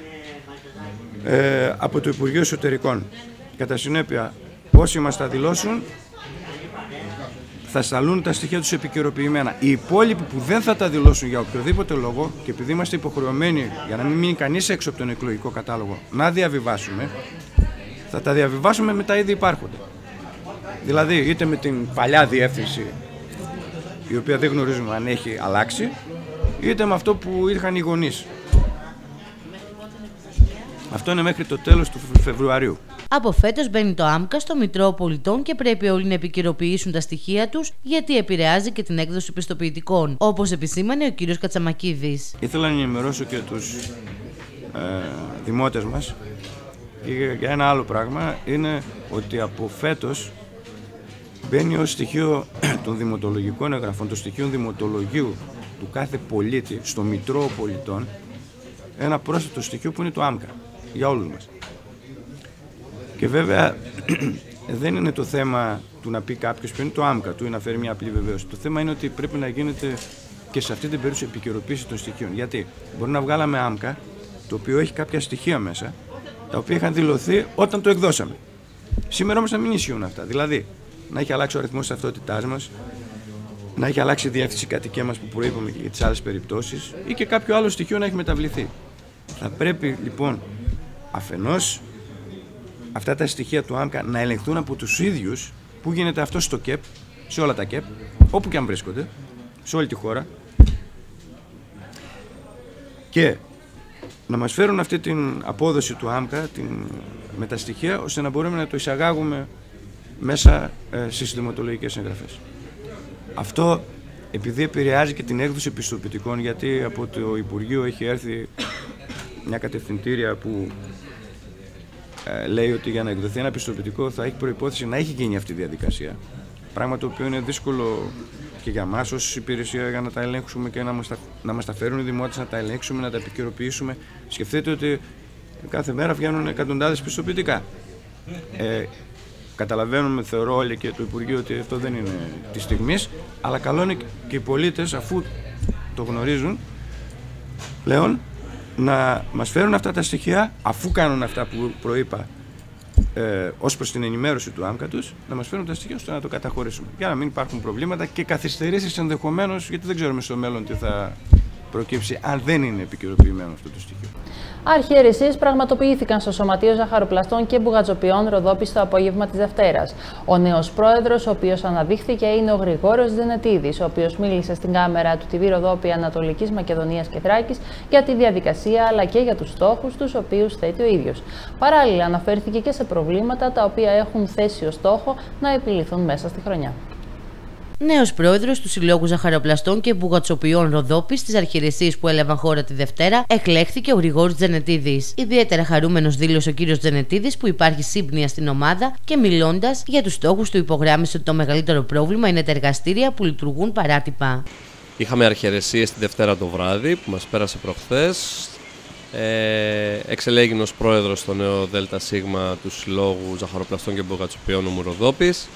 ε, από το Υπουργείο Εσωτερικών. Κατά συνέπεια, όσοι μας τα δηλώσουν θα σταλούν τα στοιχεία τους επικαιροποιημένα. Οι υπόλοιποι που δεν θα τα δηλώσουν για οποιοδήποτε λόγο, και επειδή είμαστε υποχρεωμένοι για να μην μείνει κανείς έξω από τον εκλογικό κατάλογο να διαβιβάσουμε, θα τα διαβιβάσουμε με τα ήδη υπάρχοντα. Δηλαδή είτε με την παλιά διεύθυνση, η οποία δεν γνωρίζουμε αν έχει αλλάξει, είτε με αυτό που είχαν οι γονείς. Αυτό είναι μέχρι το τέλος του Φεβρουαρίου. Από φέτος μπαίνει το ΆΜΚΑ στο Μητρό Πολιτών και πρέπει όλοι να επικαιροποιήσουν τα στοιχεία τους, γιατί επηρεάζει και την έκδοση πιστοποιητικών, όπως επισήμανε ο κύριος Κατσαμακίδης. Ήθελα να ενημερώσω και τους ε, δημότες μας Και για ένα άλλο πράγμα είναι ότι από φέτος μπαίνει ως στοιχείο των δημοτολογικών εγγραφών, των στοιχείων δημοτολογίου του κάθε πολίτη στο Μητρό Πολιτών, ένα πρόσθετο στοιχείο που είναι το ΆΜΚΑ για όλους μας. Και βέβαια δεν είναι το θέμα του να πει κάποιος ποιο είναι το ΆΜΚΑ του ή να φέρει μια απλή βεβαίωση. Το θέμα είναι ότι πρέπει να γίνεται και σε αυτή την περίπτωση επικαιροποίηση των στοιχείων. Γιατί μπορεί να βγάλαμε ΆΜΚΑ το οποίο έχει κάποια στοιχεία μέσα, τα οποία είχαν δηλωθεί όταν το εκδώσαμε. Σήμερα όμως να μην ισχύουν αυτά. Δηλαδή, να έχει αλλάξει ο αριθμός της ταυτότητάς μας, να έχει αλλάξει η διεύθυνση κατοικία μας που προείπαμε και για τις άλλες περιπτώσεις, ή και κάποιο άλλο στοιχείο να έχει μεταβληθεί. Θα πρέπει λοιπόν αφενός αυτά τα στοιχεία του ΆΜΚΑ να ελεγχθούν από τους ίδιους, που γίνεται αυτό στο ΚΕΠ, σε όλα τα ΚΕΠ, όπου και αν βρίσκονται, σε όλη τη χώρα, και να μας φέρουν αυτή την απόδοση του ΆΜΚΑ την, με τα στοιχεία, ώστε να μπορούμε να το εισαγάγουμε μέσα ε, στις δημοτολογικές εγγραφές. Αυτό επειδή επηρεάζει και την έκδοση πιστοποιητικών, γιατί από το Υπουργείο έχει έρθει μια κατευθυντήρια που ε, λέει ότι για να εκδοθεί ένα πιστοποιητικό θα έχει προϋπόθεση να έχει γίνει αυτή η διαδικασία. Πράγμα το οποίο είναι δύσκολο και για μας ως υπηρεσία για να τα ελέγξουμε και να μας τα, να μας τα φέρουν οι δημότες, να τα ελέγξουμε, να τα επικαιροποιήσουμε. Σκεφτείτε ότι κάθε μέρα βγαίνουν εκατοντάδες πιστοποιητικά. Ε, καταλαβαίνουμε, θεωρώ όλοι και το Υπουργείο, ότι αυτό δεν είναι τη στιγμής, αλλά καλό είναι και οι πολίτες, αφού το γνωρίζουν πλέον, να μας φέρουν αυτά τα στοιχεία, αφού κάνουν αυτά που προείπα, Ε, ως προς την ενημέρωση του ΆΜΚΑ τους, να μας φέρουν τα στοιχεία ώστε να το καταχωρήσουμε. Για να μην υπάρχουν προβλήματα και καθυστερήσεις ενδεχομένως, γιατί δεν ξέρουμε στο μέλλον τι θα προκύψει, αν δεν είναι επικαιροποιημένο αυτό το στοιχείο. Αρχιερεσίες πραγματοποιήθηκαν στο Σωματείο Ζαχαροπλαστών και Μπουγατζοποιών Ροδόπης το απόγευμα της Δευτέρας. Ο νέος πρόεδρος, ο οποίος αναδείχθηκε, είναι ο Γρηγόριος Δενετίδης, ο οποίος μίλησε στην κάμερα του τι βι Ροδόπη Ανατολικής Μακεδονίας και Θράκης για τη διαδικασία αλλά και για τους στόχους τους οποίους θέτει ο ίδιος. Παράλληλα, αναφέρθηκε και σε προβλήματα τα οποία έχουν θέσει ως στόχο να επιληθούν μέσα στη χρονιά. Νέος πρόεδρος του Συλλόγου Ζαχαροπλαστών και Μπουγατσοποιών Ροδόπης στις αρχιερεσίες που έλαβαν χώρα τη Δευτέρα εκλέχθηκε ο Γρηγόρης Τζενετίδης. Ιδιαίτερα χαρούμενος δήλωσε ο κύριος Τζενετίδης που υπάρχει σύμπνοια στην ομάδα και μιλώντας για τους στόχους του υπογράμμισε ότι το μεγαλύτερο πρόβλημα είναι τα εργαστήρια που λειτουργούν παράτυπα. Είχαμε αρχιερεσίες τη Δευτέρα το βράδυ που μας πέρασε προχθές. Ε, εξελέγην ως πρόεδρος στο νέο ΔΣ του Συλλόγου Ζαχαροπλαστών και Μπουγατσοποιών ο Ροδόπης.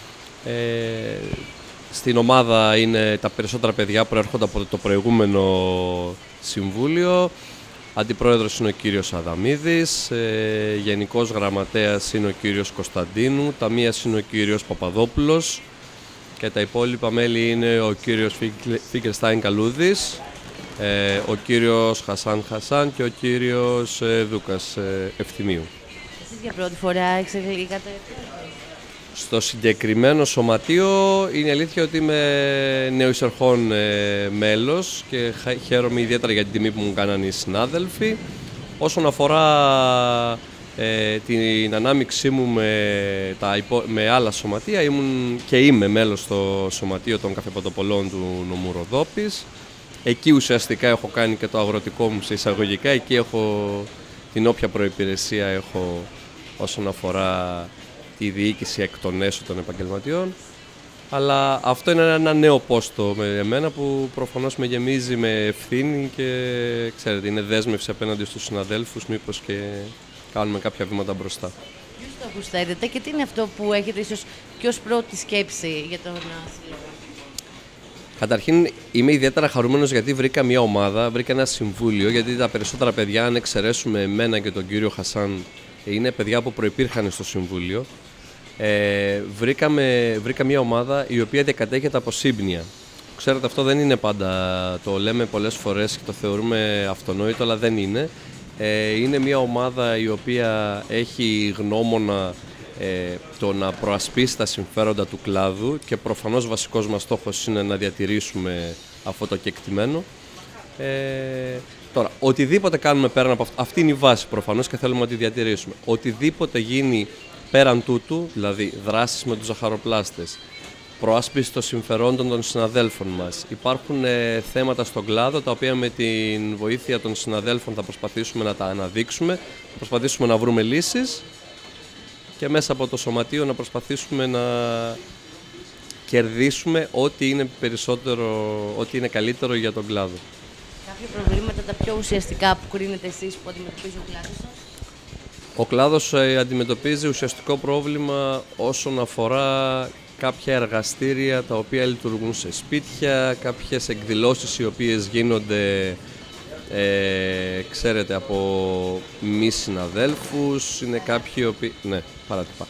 Ε, Στην ομάδα είναι τα περισσότερα παιδιά που έρχονται από το προηγούμενο συμβούλιο. Αντιπρόεδρος είναι ο κύριος Αδαμίδης, ε, γενικός γραμματέας είναι ο κύριος Κωνσταντίνου, ταμείας είναι ο κύριος Παπαδόπουλος και τα υπόλοιπα μέλη είναι ο κύριος Φίγκερστάιν Καλούδης, ε, ο κύριος Χασάν Χασάν και ο κύριος ε, Δούκας ε, Ευθυμίου. Εσείς για πρώτη φορά εξελίγατε? Στο συγκεκριμένο σωματείο είναι αλήθεια ότι είμαι νεοεισερχόν ε, μέλος και χαίρομαι ιδιαίτερα για την τιμή που μου κάνανε οι συνάδελφοι. Όσον αφορά ε, την ανάμειξή μου με, τα υπο... με άλλα σωματεία, ήμουν και είμαι μέλος στο σωματείο των καφεποτοπολών του νομού Ροδόπης. Εκεί ουσιαστικά έχω κάνει και το αγροτικό μου σε εισαγωγικά, εκεί έχω την όποια προϋπηρεσία έχω όσον αφορά τη διοίκηση εκ των έσω των επαγγελματιών, αλλά αυτό είναι ένα νέο πόστο με εμένα που προφανώς με γεμίζει με ευθύνη και ξέρετε, είναι δέσμευση απέναντι στους συναδέλφους, μήπως και κάνουμε κάποια βήματα μπροστά. Ποιους στόχους θέτετε και τι είναι αυτό που έχετε ίσως και ως πρώτη σκέψη για τον σύλλογο? Καταρχήν είμαι ιδιαίτερα χαρούμενος γιατί βρήκα μια ομάδα, βρήκα ένα συμβούλιο, γιατί τα περισσότερα παιδιά, αν εξαιρέσουμε εμένα και τον κύριο Χασάν, είναι παιδιά που προϋπήρχαν στο Συμβούλιο. Ε, βρήκαμε, βρήκα μια ομάδα η οποία διακατέχεται από σύμπνοια. Ξέρετε, αυτό δεν είναι πάντα, το λέμε πολλές φορές και το θεωρούμε αυτονόητο, αλλά δεν είναι. Ε, είναι μια ομάδα η οποία έχει γνώμονα ε, το να προασπίσει τα συμφέροντα του κλάδου και προφανώς βασικός μας στόχος είναι να διατηρήσουμε αυτό το κεκτημένο. Ε, Τώρα, οτιδήποτε κάνουμε πέραν από αυτό, αυτή είναι η βάση προφανώς και θέλουμε να τη διατηρήσουμε. Οτιδήποτε γίνει πέραν τούτου, δηλαδή δράσεις με τους ζαχαροπλάστες, προάσπιση των συμφερόντων των συναδέλφων μας. Υπάρχουν ε, θέματα στον κλάδο τα οποία με την βοήθεια των συναδέλφων θα προσπαθήσουμε να τα αναδείξουμε, θα προσπαθήσουμε να βρούμε λύσεις και μέσα από το σωματείο να προσπαθήσουμε να κερδίσουμε ό,τι είναι περισσότερο, ό,τι είναι καλύτερο για τον κλάδο. Κάποια προβλήματα τα πιο ουσιαστικά που κρίνετε εσείς που αντιμετωπίζει ο κλάδος σας? Ο κλάδος ε, αντιμετωπίζει ουσιαστικό πρόβλημα όσον αφορά κάποια εργαστήρια τα οποία λειτουργούν σε σπίτια, κάποιες εκδηλώσεις οι οποίες γίνονται ε, ξέρετε, από μη συναδέλφους, είναι κάποιοι οποίοι... Ναι, παράτυπα.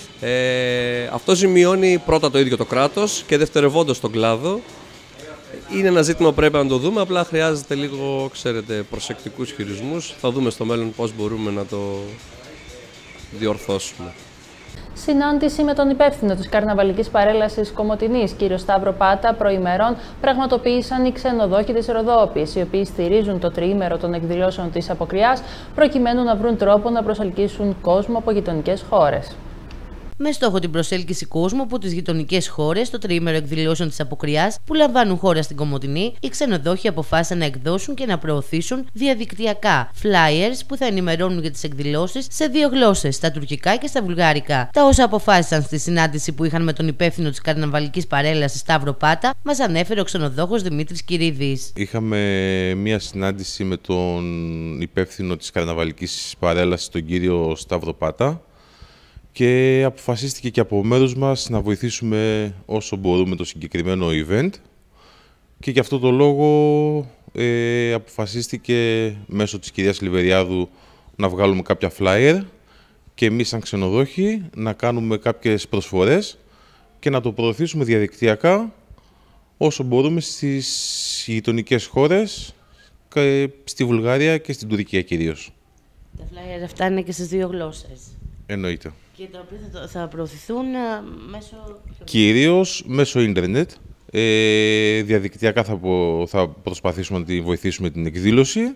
Ε, αυτό ζημιώνει πρώτα το ίδιο το κράτος και δευτερευόντως τον κλάδο. Είναι ένα ζήτημα που πρέπει να το δούμε, απλά χρειάζεται λίγο, ξέρετε, προσεκτικούς χειρισμούς. Θα δούμε στο μέλλον πώς μπορούμε να το διορθώσουμε. Συνάντηση με τον υπεύθυνο της καρναβαλικής παρέλασης Κομοτηνής, κύριο Σταύρο Πάτα, προημερών πραγματοποίησαν οι ξενοδόχοι της Ροδόπης, οι οποίοι στηρίζουν το τριήμερο των εκδηλώσεων της Αποκριάς, προκειμένου να βρουν τρόπο να προσελκύσουν κόσμο από γειτονικές χώρες. Με στόχο την προσέλκυση κόσμου από τις γειτονικές χώρες στο τριήμερο εκδηλώσεων της Αποκριάς που λαμβάνουν χώρα στην Κομοτηνή, οι ξενοδόχοι αποφάσισαν να εκδώσουν και να προωθήσουν διαδικτυακά flyers που θα ενημερώνουν για τις εκδηλώσεις σε δύο γλώσσες, στα τουρκικά και στα βουλγάρικα. Τα όσα αποφάσισαν στη συνάντηση που είχαν με τον υπεύθυνο της καρναβαλικής παρέλασης Σταύρο Πάτα, μας ανέφερε ο ξενοδόχος Δημήτρης Κυρίδης. Είχαμε μία συνάντηση με τον υπεύθυνο της καρναβαλικής παρέλασης, τον κύριο Σταύρο Πάτα. Και αποφασίστηκε και από μέρους μας να βοηθήσουμε όσο μπορούμε το συγκεκριμένο event και γι' αυτό το λόγο ε, αποφασίστηκε μέσω της κυρίας Λιβεριάδου να βγάλουμε κάποια flyer και εμείς σαν ξενοδόχοι να κάνουμε κάποιες προσφορές και να το προωθήσουμε διαδικτυακά όσο μπορούμε στις γειτονικές χώρες, στη Βουλγαρία και στην Τουρκία κυρίως. Τα flyer αυτά είναι και στις δύο γλώσσες. Εννοείται. Και τα οποία θα, θα προωθηθούν μέσω... Κυρίως μέσω ίντερνετ. Ε, διαδικτυακά θα, θα προσπαθήσουμε να τη βοηθήσουμε την εκδήλωση.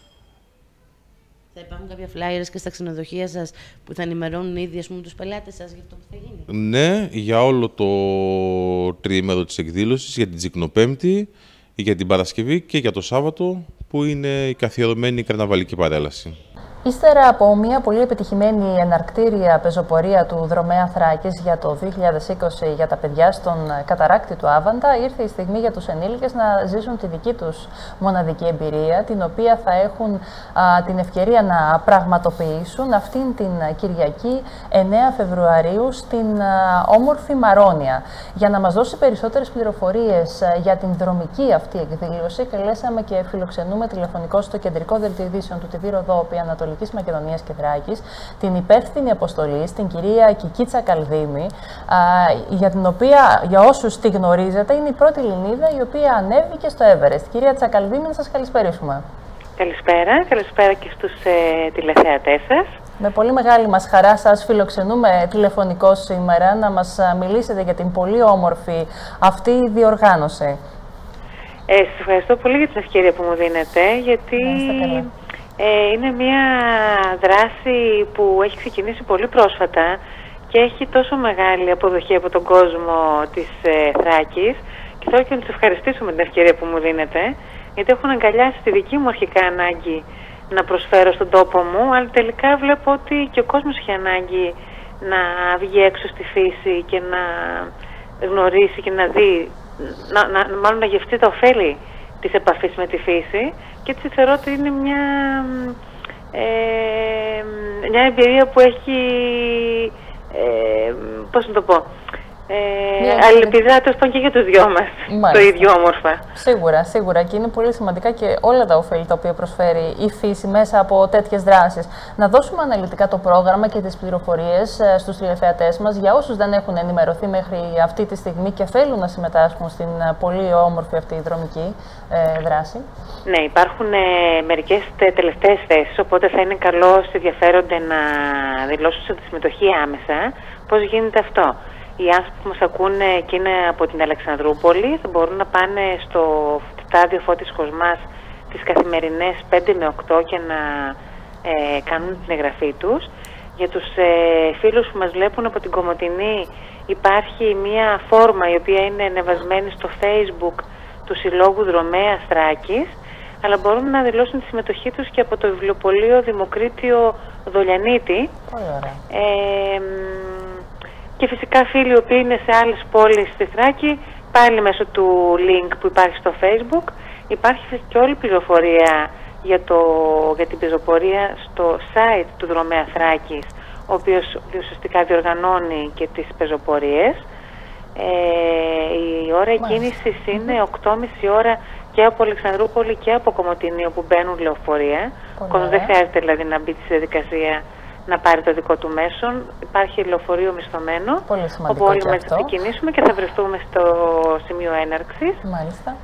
Θα υπάρχουν κάποια flyers και στα ξενοδοχεία σας που θα ενημερώνουν ήδη, ας πούμε, τους πελάτες σας για αυτό που θα γίνει? Ναι, για όλο το τριήμερο της εκδήλωσης, για την Τζικνοπέμπτη, για την Παρασκευή και για το Σάββατο, που είναι η καθιερωμένη καρναβαλική παρέλαση. Ύστερα από μια πολύ επιτυχημένη εναρκτήρια πεζοπορία του Δρομέα Θράκης για το δύο χιλιάδες είκοσι για τα παιδιά στον καταράκτη του Άβαντα, ήρθε η στιγμή για τους ενήλικες να ζήσουν τη δική τους μοναδική εμπειρία, την οποία θα έχουν α, την ευκαιρία να πραγματοποιήσουν αυτήν την Κυριακή εννέα Φεβρουαρίου στην α, όμορφη Μαρόνια. Για να μας δώσει περισσότερες πληροφορίες α, για την δρομική αυτή εκδήλωση, καλέσαμε και φιλοξενούμε τηλεφωνικό στο κεντρικό δελτίο ειδήσεων του τι βι Ροδόπη Ανατολικής Μακεδονίας και Θράκης την υπεύθυνη αποστολή, την κυρία Κικίτσα Καλδίμη, για την οποία, για όσους τη γνωρίζετε, είναι η πρώτη Ελληνίδα η οποία ανέβηκε στο Everest. Κυρία Τσακαλδίμη, να σας καλησπερίσουμε. Καλησπέρα, καλησπέρα και στους ε, τηλεθεατές σας. Με πολύ μεγάλη μας χαρά σας φιλοξενούμε τηλεφωνικό σήμερα να μας μιλήσετε για την πολύ όμορφη αυτή διοργάνωση. Ε, σας ευχαριστώ πολύ για την ευκαιρία που μου δίνετε, γιατί ε, είναι μια δράση που έχει ξεκινήσει πολύ πρόσφατα και έχει τόσο μεγάλη αποδοχή από τον κόσμο της ε, Θράκης, και θέλω και να σας ευχαριστήσω με την ευκαιρία που μου δίνετε, γιατί έχω αγκαλιάσει τη δική μου αρχικά ανάγκη να προσφέρω στον τόπο μου, αλλά τελικά βλέπω ότι και ο κόσμος έχει ανάγκη να βγει έξω στη φύση και να γνωρίσει και να δει, να, να, μάλλον να γευτεί τα ωφέλη της επαφής με τη φύση, και έτσι θεωρώ ότι είναι μια, ε, μια εμπειρία που έχει, ε, πώς να το πω, Ε, αλληλεπιδράτως και για τους δυο μας, το ίδιο όμορφα. Σίγουρα, σίγουρα, και είναι πολύ σημαντικά και όλα τα ωφέλη τα οποία προσφέρει η φύση μέσα από τέτοιες δράσεις. Να δώσουμε αναλυτικά το πρόγραμμα και τις πληροφορίες στους τηλεθεατές μας για όσους δεν έχουν ενημερωθεί μέχρι αυτή τη στιγμή και θέλουν να συμμετάσχουν στην πολύ όμορφη αυτή δρομική ε, δράση. Ναι, υπάρχουν ε, μερικές τελευταίες θέσεις, οπότε θα είναι καλό όσοι ενδιαφέρονται να δηλώσουν τη συμμετοχή άμεσα. Πώς γίνεται αυτό? Οι άνθρωποι που μας ακούνε και είναι από την Αλεξανδρούπολη θα μπορούν να πάνε στο στάδιο Φώτης Κοσμάς τις καθημερινές πέντε με οκτώ και να ε, κάνουν την εγγραφή τους. Για τους ε, φίλους που μας βλέπουν από την Κομοτηνή Υπάρχει μια φόρμα η οποία είναι ανεβασμένη στο Facebook του Συλλόγου Δρομέας Θράκης, αλλά μπορούν να δηλώσουν τη συμμετοχή τους και από το βιβλιοπωλείο Δημοκρίτιο Δολιανίτη. Ε, και φυσικά φίλοι οι οποίοι είναι σε άλλες πόλεις στη Θράκη, πάλι μέσω του link που υπάρχει στο Facebook. Υπάρχει και όλη η πληροφορία για, το, για την πεζοπορία στο site του Δρομέα Θράκης, ο οποίος ουσιαστικά διοργανώνει και τις πεζοπορίες. Ε, η ώρα κίνησης είναι οκτώ και μισή ώρα και από Αλεξανδρούπολη και από Κομοτηνή, όπου μπαίνουν λεωφορεία. Ο κόσμος δεν χρειάζεται δηλαδή να μπει στη διαδικασία να πάρει το δικό του μέσον. Υπάρχει λεωφορείο μισθωμένο, όπου όλοι μαζί θα κινήσουμε και θα βρεθούμε στο σημείο έναρξης. Μάλιστα.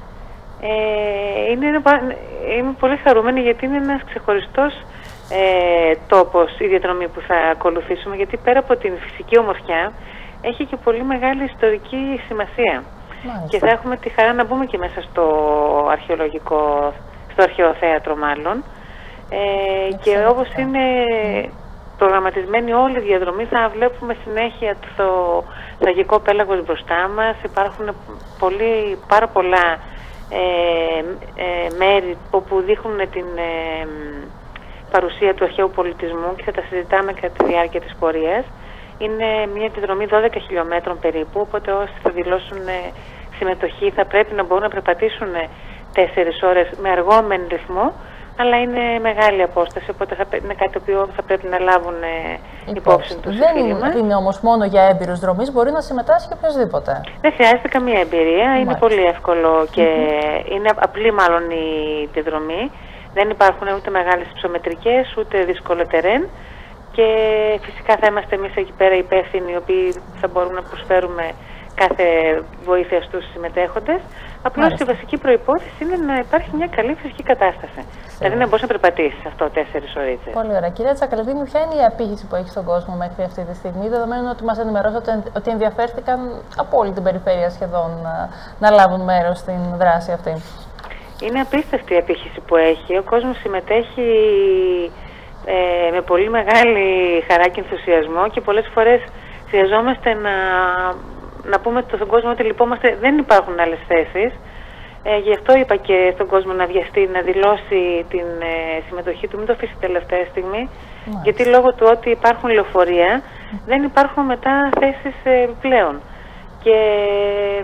Ε, είναι ένα, είμαι πολύ χαρούμενη γιατί είναι ένας ξεχωριστός ε, τόπος η διαδρομή που θα ακολουθήσουμε, γιατί πέρα από την φυσική ομορφιά έχει και πολύ μεγάλη ιστορική σημασία. Μάλιστα. Και θα έχουμε τη χαρά να μπούμε και μέσα στο αρχαιολογικό, στο αρχαιοθέατρο μάλλον. Ε, και όπως είναι προγραμματισμένη όλη η διαδρομή, θα βλέπουμε συνέχεια το Θρακικό πέλαγος μπροστά μας. Υπάρχουν πολύ, πάρα πολλά ε, ε, μέρη όπου δείχνουν την ε, παρουσία του αρχαίου πολιτισμού και θα τα συζητάμε κατά τη διάρκεια της πορείας. Είναι μια διαδρομή δώδεκα χιλιόμετρων περίπου, οπότε όσοι θα δηλώσουν συμμετοχή θα πρέπει να μπορούν να περπατήσουν τέσσερις ώρες με αργό μεν ρυθμό, αλλά είναι μεγάλη απόσταση, οπότε θα, είναι κάτι το οποίο θα πρέπει να λάβουν υπόψη τους. Δεν είναι, είναι όμως μόνο για έμπειρους δρομείς, μπορεί να συμμετάσχει οποιοδήποτε. Δεν χρειάζεται καμία εμπειρία, Μάλιστα. είναι πολύ εύκολο και mm-hmm. είναι απλή μάλλον η διαδρομή. Δεν υπάρχουν ούτε μεγάλες υψομετρικές, ούτε δύσκολο τερέν. Και φυσικά θα είμαστε εμείς εκεί πέρα υπεύθυνοι, οι οποίοι θα μπορούμε να προσφέρουμε κάθε βοήθεια στους συμμετέχοντες. Απλώς η βασική προϋπόθεση είναι να υπάρχει μια καλή φυσική κατάσταση. Σίγουρα. Δηλαδή να μπορείς να περπατήσεις αυτό τέσσερις ωρίτσες. Πολύ ωραία. Κυρία Τσακαλδίνη, ποια είναι η απήχηση που έχει στον κόσμο μέχρι αυτή τη στιγμή, δεδομένου ότι μας ενημερώσατε ότι ενδιαφέρθηκαν από όλη την περιφέρεια σχεδόν να, να λάβουν μέρος στην δράση αυτή? Είναι απίστευτη η απήχηση που έχει. Ο κόσμος συμμετέχει Ε, με πολύ μεγάλη χαρά και ενθουσιασμό και πολλές φορές χρειαζόμαστε να, να πούμε στον κόσμο ότι λυπόμαστε, δεν υπάρχουν άλλες θέσεις. Ε, γι' αυτό είπα και στον κόσμο να βιαστεί, να δηλώσει την ε, συμμετοχή του, μην το αφήσει τελευταία στιγμή. Μάλιστα. Γιατί λόγω του ότι υπάρχουν λεωφορεία, δεν υπάρχουν μετά θέσεις ε, πλέον. Και ε,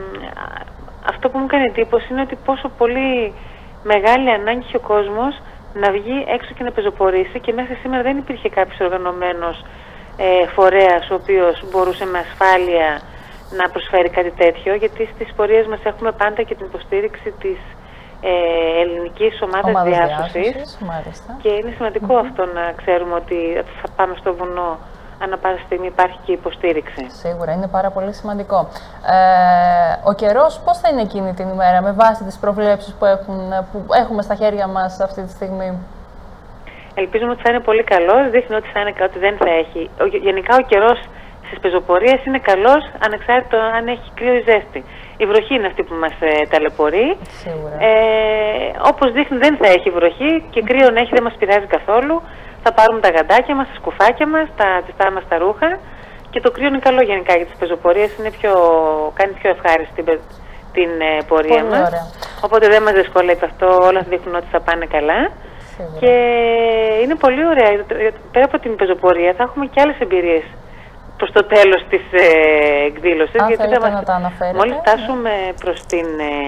αυτό που μου κάνει εντύπωση είναι ότι πόσο πολύ μεγάλη ανάγκη έχει ο κόσμος να βγει έξω και να πεζοπορήσει, και μέχρι σήμερα δεν υπήρχε κάποιος οργανωμένος ε, φορέας ο οποίος μπορούσε με ασφάλεια να προσφέρει κάτι τέτοιο, γιατί στις πορείες μας έχουμε πάντα και την υποστήριξη της ε, ελληνικής ομάδας, ομάδας διάσωσης, διάσωσης και είναι σημαντικό mm-hmm. αυτό να ξέρουμε ότι θα πάμε στο βουνό ανά πάσα στιγμή υπάρχει και υποστήριξη. Σίγουρα, είναι πάρα πολύ σημαντικό. Ε, ο καιρός πώς θα είναι εκείνη την ημέρα, με βάση τις προβλέψεις που, έχουν, που έχουμε στα χέρια μας αυτή τη στιγμή? Ελπίζουμε ότι θα είναι πολύ καλός, δείχνει ότι θα είναι ότι δεν θα έχει. Ο, γενικά ο καιρός στις πεζοπορίες είναι καλός, ανεξάρτητο αν έχει κρύο ή ζέστη. Η βροχή είναι αυτή που μας ε, ταλαιπωρεί. Σίγουρα. Ε, όπως δείχνει δεν θα έχει βροχή και κρύο να έχει δεν μας πειράζει καθόλου. Θα πάρουμε τα γαντάκια μας, τα σκουφάκια μας, τα τσιστά μας τα ρούχα, και το κρύο είναι καλό γενικά για τις πεζοπορίες, είναι πιο, κάνει πιο ευχάριστη την, την ε, πορεία Πολύ μας. Ωραία. Οπότε δεν μας δυσκολεύει αυτό, όλα δείχνουν ότι θα πάνε καλά. Σίγουρα. Και είναι πολύ ωραία, πέρα από την πεζοπορία θα έχουμε και άλλες εμπειρίες προς το τέλος της ε, εκδήλωσης. Αν γιατί θέλετε θα μας, να τα αναφέρετε. μόλις φτάσουμε προς την,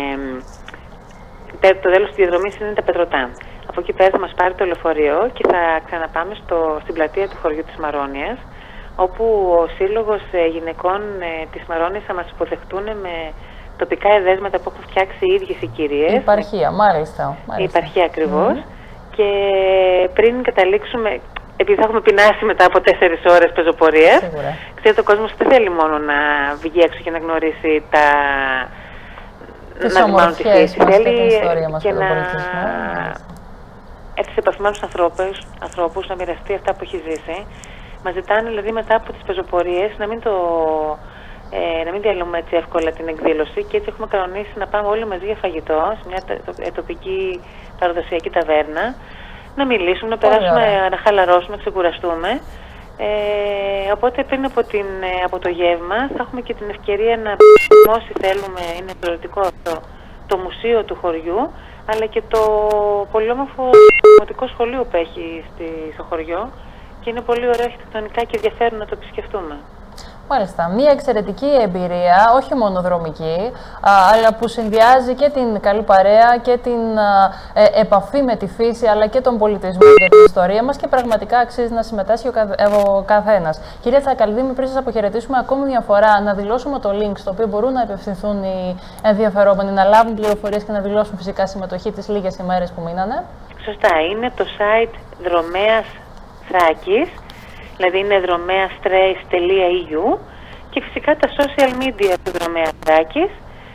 ε, το τέλος της διαδρομής είναι τα Πετρωτά. Από εκεί πέρα θα μας πάρει το λεωφορείο και θα ξαναπάμε στο, στην πλατεία του χωριού της Μαρόνιας, όπου ο Σύλλογος Γυναικών ε, της Μαρόνιας θα μας υποδεχτούν με τοπικά εδέσματα που έχουν φτιάξει οι ίδιες οι κυρίες. Η υπαρχία, μάλιστα. Η υπαρχία ακριβώς. Mm. Και πριν καταλήξουμε, επειδή θα έχουμε πεινάσει μετά από τέσσερις ώρες πεζοπορίας, ξέρετε, ο κόσμος δεν θέλει μόνο να βγει έξω και να γνωρίσει τα... τις να ομορφιές μας θέλει και την ιστορία μας και και τον να πολιτισμό. έρθει σε επαφή με τους ανθρώπους, ανθρώπους, να μοιραστεί αυτά που έχει ζήσει. Μας ζητάνε δηλαδή μετά από τις πεζοπορίες να μην, το, ε, να μην διαλύουμε έτσι εύκολα την εκδήλωση, και έτσι έχουμε κανονίσει να πάμε όλοι μαζί για φαγητό σε μια τοπική παραδοσιακή ταβέρνα, να μιλήσουμε, να περάσουμε, να χαλαρώσουμε, να ξεκουραστούμε Ε, οπότε πριν από, την, από το γεύμα θα έχουμε και την ευκαιρία να όσοι θέλουμε, είναι προαιρετικό αυτό, το μουσείο του χωριού, αλλά και το πολυόμορφο δημοτικό σχολείο που έχει στη, στο χωριό και είναι πολύ ωραίο αρχιτεκτονικά και ενδιαφέρον να το επισκεφτούμε. Μάλιστα, μια εξαιρετική εμπειρία, όχι μόνο δρομική, α, αλλά που συνδυάζει και την καλή παρέα και την α, ε, επαφή με τη φύση, αλλά και τον πολιτισμό για την ιστορία μας και πραγματικά αξίζει να συμμετάσχει ο, καθ, ε, ο καθένας. Κυρία Τσακαλδίμη, πριν σας αποχαιρετήσουμε ακόμη μια φορά, να δηλώσουμε το link στο οποίο μπορούν να απευθυνθούν οι ενδιαφερόμενοι, να λάβουν πληροφορίες και να δηλώσουν φυσικά συμμετοχή τις λίγες ημέρες που μείνανε. Σωστά, είναι το site Δρομέας Θράκης. Δηλαδή είναι δρομέας-trace τελεία ι γιου και φυσικά τα social media του Δρομέα Θράκης.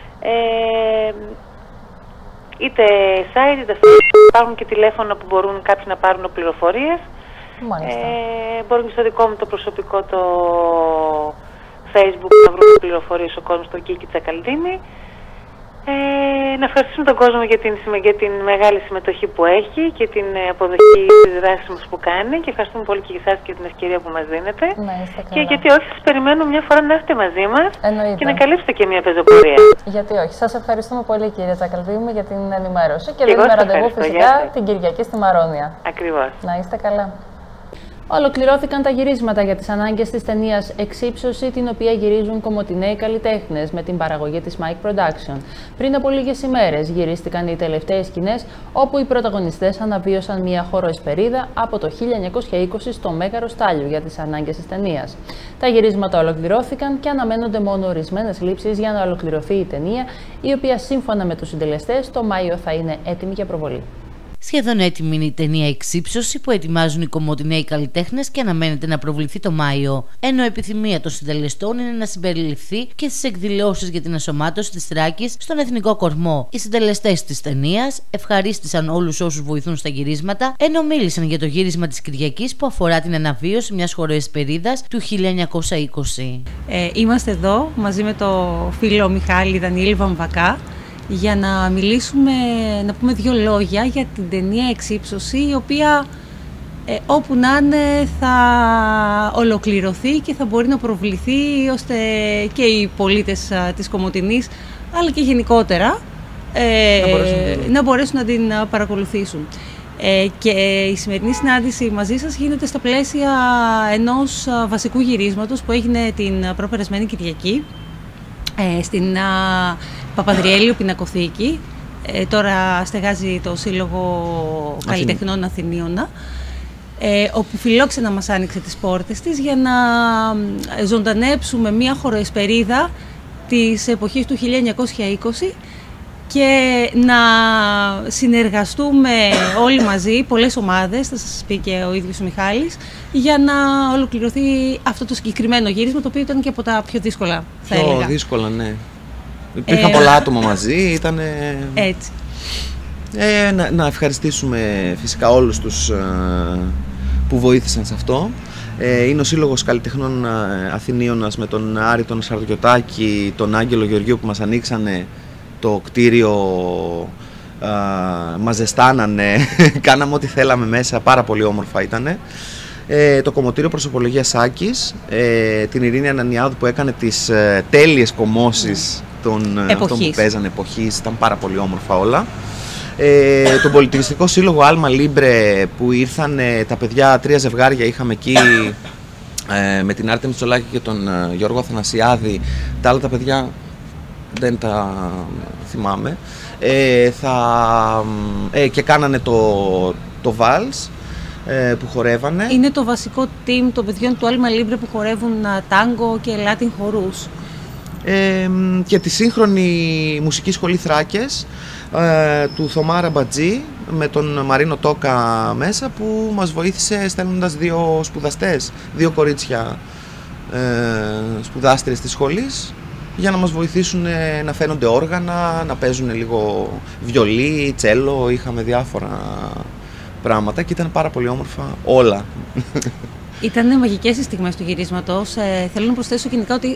Ε, είτε site είτε facebook, υπάρχουν και τηλέφωνα που μπορούν κάποιοι να πάρουν πληροφορίες. Ε, μπορούν και στο δικό μου το προσωπικό το facebook να βρουν πληροφορίες ο κόσμος, το Κίκη Τσακαλδίμη. Ε, να ευχαριστήσουμε τον κόσμο για την, για την μεγάλη συμμετοχή που έχει και την αποδοχή της δράσης μας που κάνει και ευχαριστούμε πολύ και για εσάς και την ευκαιρία που μας δίνετε. Να είστε καλά. Και γιατί όχι, σας περιμένουμε μια φορά να έρθετε μαζί μας. Εννοείται. Και να καλύψετε και μια πεζοπορία. Γιατί όχι. Σας ευχαριστούμε πολύ κύριε Τσακαλδίμη για την ενημέρωση και δίνουμε ραντεβού φυσικά την Κυριακή στη Μαρόνια. Ακριβώς. Να είστε καλά. Ολοκληρώθηκαν τα γυρίσματα για τις ανάγκες της ταινίας Εξύψωση, την οποία γυρίζουν Κομοτηναίοι καλλιτέχνες με την παραγωγή της Mike Production. Πριν από λίγες ημέρες γυρίστηκαν οι τελευταίες σκηνές, όπου οι πρωταγωνιστές αναβίωσαν μια χωροεσπερίδα από το χίλια εννιακόσια είκοσι στο Μέγαρο Στάλιου για τις ανάγκες της ταινίας. Τα γυρίσματα ολοκληρώθηκαν και αναμένονται μόνο ορισμένες λήψεις για να ολοκληρωθεί η ταινία, η οποία σύμφωνα με τους συντελεστές το Μάιο θα είναι έτοιμη για προβολή. Σχεδόν έτοιμη είναι η ταινία Εξύψωση που ετοιμάζουν οι Κομοτηναίοι καλλιτέχνες και αναμένεται να προβληθεί το Μάιο. Ενώ επιθυμία των συντελεστών είναι να συμπεριληφθεί και στις εκδηλώσεις για την ενσωμάτωση της Θράκης στον εθνικό κορμό. Οι συντελεστές της ταινίας ευχαρίστησαν όλους όσους βοηθούν στα γυρίσματα, ενώ μίλησαν για το γύρισμα της Κυριακής που αφορά την αναβίωση μιας χωροεσπερίδας του χίλια εννιακόσια είκοσι. Ε, είμαστε εδώ μαζί με το φίλο Μιχάλη Δανιήλ Βαμβακά για να μιλήσουμε, να πούμε δύο λόγια για την ταινία Εξύψωση, η οποία ε, όπου να είναι θα ολοκληρωθεί και θα μπορεί να προβληθεί ώστε και οι πολίτες α, της Κομοτηνής αλλά και γενικότερα ε, να, μπορέσουν να μπορέσουν να την παρακολουθήσουν. Ε, και η σημερινή συνάντηση μαζί σας γίνεται στα πλαίσια ενός α, βασικού γυρίσματος που έγινε την προπερασμένη Κυριακή ε, στην α, Παπαδριέλιο Πινακοθήκη. Ε, τώρα στεγάζει το Σύλλογο Καλλιτεχνών Αθηνίωνα, ε, όπου φιλόξενα μας άνοιξε τις πόρτες της για να ζωντανέψουμε μία χωροεσπερίδα της εποχής του χίλια εννιακόσια είκοσι και να συνεργαστούμε όλοι μαζί, πολλές ομάδες, θα σας πει και ο ίδιος ο Μιχάλης, για να ολοκληρωθεί αυτό το συγκεκριμένο γύρισμα, το οποίο ήταν και από τα πιο δύσκολα, θα πιο έλεγα. δύσκολα, ναι. Υπήρχαν ε, πολλά άτομα μαζί, ήταν. Έτσι. Ε, να, να ευχαριστήσουμε φυσικά όλους τους ε, που βοήθησαν σε αυτό. Ε, είναι ο Σύλλογος Καλλιτεχνών Αθηνίωνας με τον Άρη τον Σαρδιωτάκη, τον Άγγελο Γεωργίου που μας ανοίξανε το κτίριο, ε, μας ζεστάνανε, κάναμε ό,τι θέλαμε μέσα, πάρα πολύ όμορφα ήτανε. Ε, το Κομμωτήριο Προσωπολογίας Σάκης, ε, την Ειρήνη Ανανιάδου που έκανε τις ε, τέλειες κομμώσεις των αυτών που παίζανε εποχής, ήταν πάρα πολύ όμορφα όλα. Ε, τον Πολιτιστικό Σύλλογο Άλμα Λίμπρε που ήρθαν ε, τα παιδιά, τρία ζευγάρια είχαμε εκεί ε, με την Άρτη Μητσολάκη και τον ε, Γιώργο Αθανασιάδη, τα άλλα τα παιδιά δεν τα θυμάμαι, ε, θα, ε, και κάνανε το, το Βάλς που χορεύανε. Είναι το βασικό team των παιδιών του Άλμα Λίμπρε που χορεύουν τάγκο και λάτιν χορούς. Ε, και τη σύγχρονη μουσική σχολή Θράκες ε, του Θωμά Ραμπατζή με τον Μαρίνο Τόκα μέσα που μας βοήθησε στέλνοντας δύο σπουδαστές, δύο κορίτσια ε, σπουδάστριες της σχολής για να μας βοηθήσουν ε, να φαίνονται όργανα, να παίζουν λίγο βιολί, τσέλο, είχαμε διάφορα πράγματα και ήταν πάρα πολύ όμορφα όλα. Ήταν μαγικές οι στιγμές του γυρίσματος. Ε, θέλω να προσθέσω γενικά ότι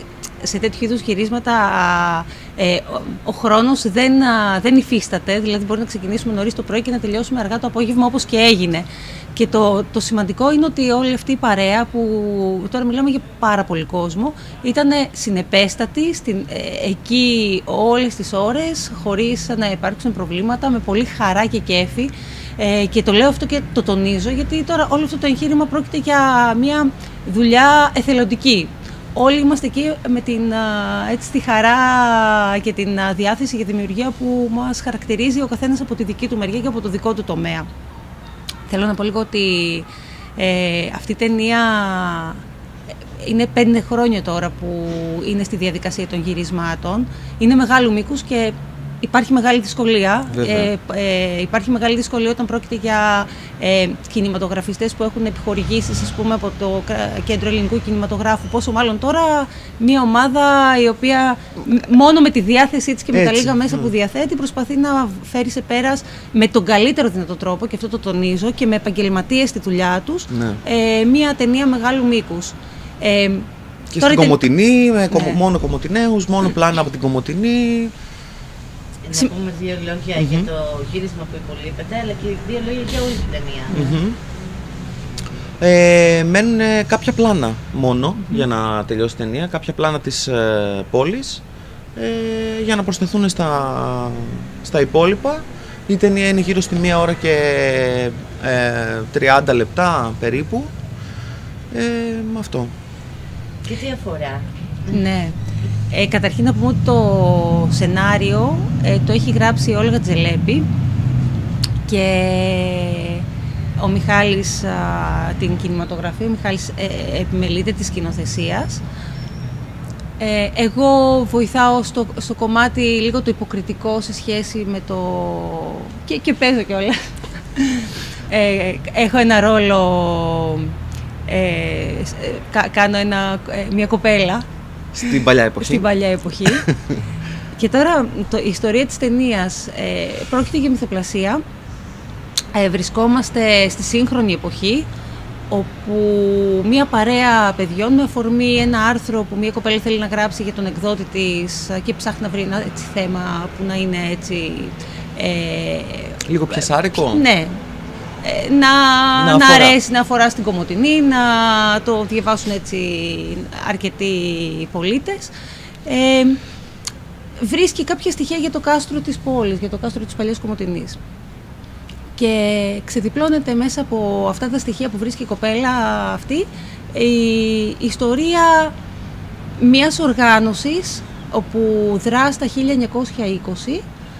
σε τέτοιου είδους γυρίσματα ε, ο, ο χρόνος δεν, α, δεν υφίσταται, δηλαδή μπορεί να ξεκινήσουμε νωρίς το πρωί και να τελειώσουμε αργά το απόγευμα, όπως και έγινε. Και το, το σημαντικό είναι ότι όλη αυτή η παρέα, που τώρα μιλάμε για πάρα πολύ κόσμο, ήταν συνεπέστατη στην, ε, εκεί όλες τις ώρες, χωρίς να υπάρξουν προβλήματα, με πολύ χαρά και κέφι. Ε, και το λέω αυτό και το τονίζω, γιατί τώρα όλο αυτό το εγχείρημα πρόκειται για μια δουλειά εθελοντική. Όλοι είμαστε εκεί με την, έτσι, τη χαρά και την διάθεση για δημιουργία που μας χαρακτηρίζει ο καθένας από τη δική του μεριά και από το δικό του τομέα. Θέλω να πω λίγο ότι ε, αυτή η ταινία είναι πέντε χρόνια τώρα που είναι στη διαδικασία των γυρισμάτων. Είναι μεγάλου μήκους και υπάρχει μεγάλη δυσκολία. Ε, ε, υπάρχει μεγάλη δυσκολία όταν πρόκειται για ε, κινηματογραφιστές που έχουν επιχορηγήσεις, ας πούμε, από το Κέντρο Ελληνικού Κινηματογράφου. Πόσο μάλλον τώρα μια ομάδα η οποία μόνο με τη διάθεσή της και με Έτσι, τα λίγα μέσα mm. που διαθέτει προσπαθεί να φέρει σε πέρας με τον καλύτερο δυνατό τρόπο, και αυτό το τονίζω, και με επαγγελματίες στη δουλειά τους, ναι. ε, μια ταινία μεγάλου μήκους. Ε, και στην Κομοτηνή, με ναι. μόνο Κομοτηναίους, μόνο πλάνα από την Κομοτηνή. Να πούμε δύο λόγια mm-hmm. για το γύρισμα που υπολείπεται, αλλά και δύο λόγια για όλη την ταινία. Mm-hmm. ε, μένουν κάποια πλάνα μόνο mm-hmm. για να τελειώσει η ταινία, κάποια πλάνα της ε, πόλης, ε, για να προσθεθούν στα, στα υπόλοιπα. Η ταινία είναι γύρω στη μία ώρα και ε, τριάντα λεπτά περίπου. Ε, με αυτό. Και τι αφορά? Ναι. Ε, καταρχήν να πούμε ότι το σενάριο ε, το έχει γράψει η Όλγα Τζελέπη και ο Μιχάλης α, την κινηματογραφία, ο Μιχάλης ε, επιμελείται της σκηνοθεσίας. Ε, εγώ βοηθάω στο, στο κομμάτι λίγο το υποκριτικό σε σχέση με το... και, και παίζω κιόλας. ε, έχω ένα ρόλο, ε, κα, κάνω ένα, ε, μια κοπέλα. Στην παλιά εποχή. Στην παλιά εποχή. Και τώρα το, η ιστορία της ταινίας ε, πρόκειται για μυθοπλασία. Ε, βρισκόμαστε στη σύγχρονη εποχή, όπου μία παρέα παιδιών, με αφορμή ένα άρθρο που μία κοπέλα θέλει να γράψει για τον εκδότη της και ψάχνει να βρει ένα έτσι, θέμα που να είναι έτσι... Ε, λίγο πιασάρικο. Ναι. Να, να, να αρέσει, να αφορά στην Κομοτηνή, να το διαβάσουν έτσι αρκετοί πολίτες. Ε, βρίσκει κάποια στοιχεία για το κάστρο της πόλης, για το κάστρο της παλιάς Κομοτηνής. Και ξεδιπλώνεται μέσα από αυτά τα στοιχεία που βρίσκει η κοπέλα αυτή η ιστορία μιας οργάνωσης όπου δρά στα χίλια εννιακόσια είκοσι.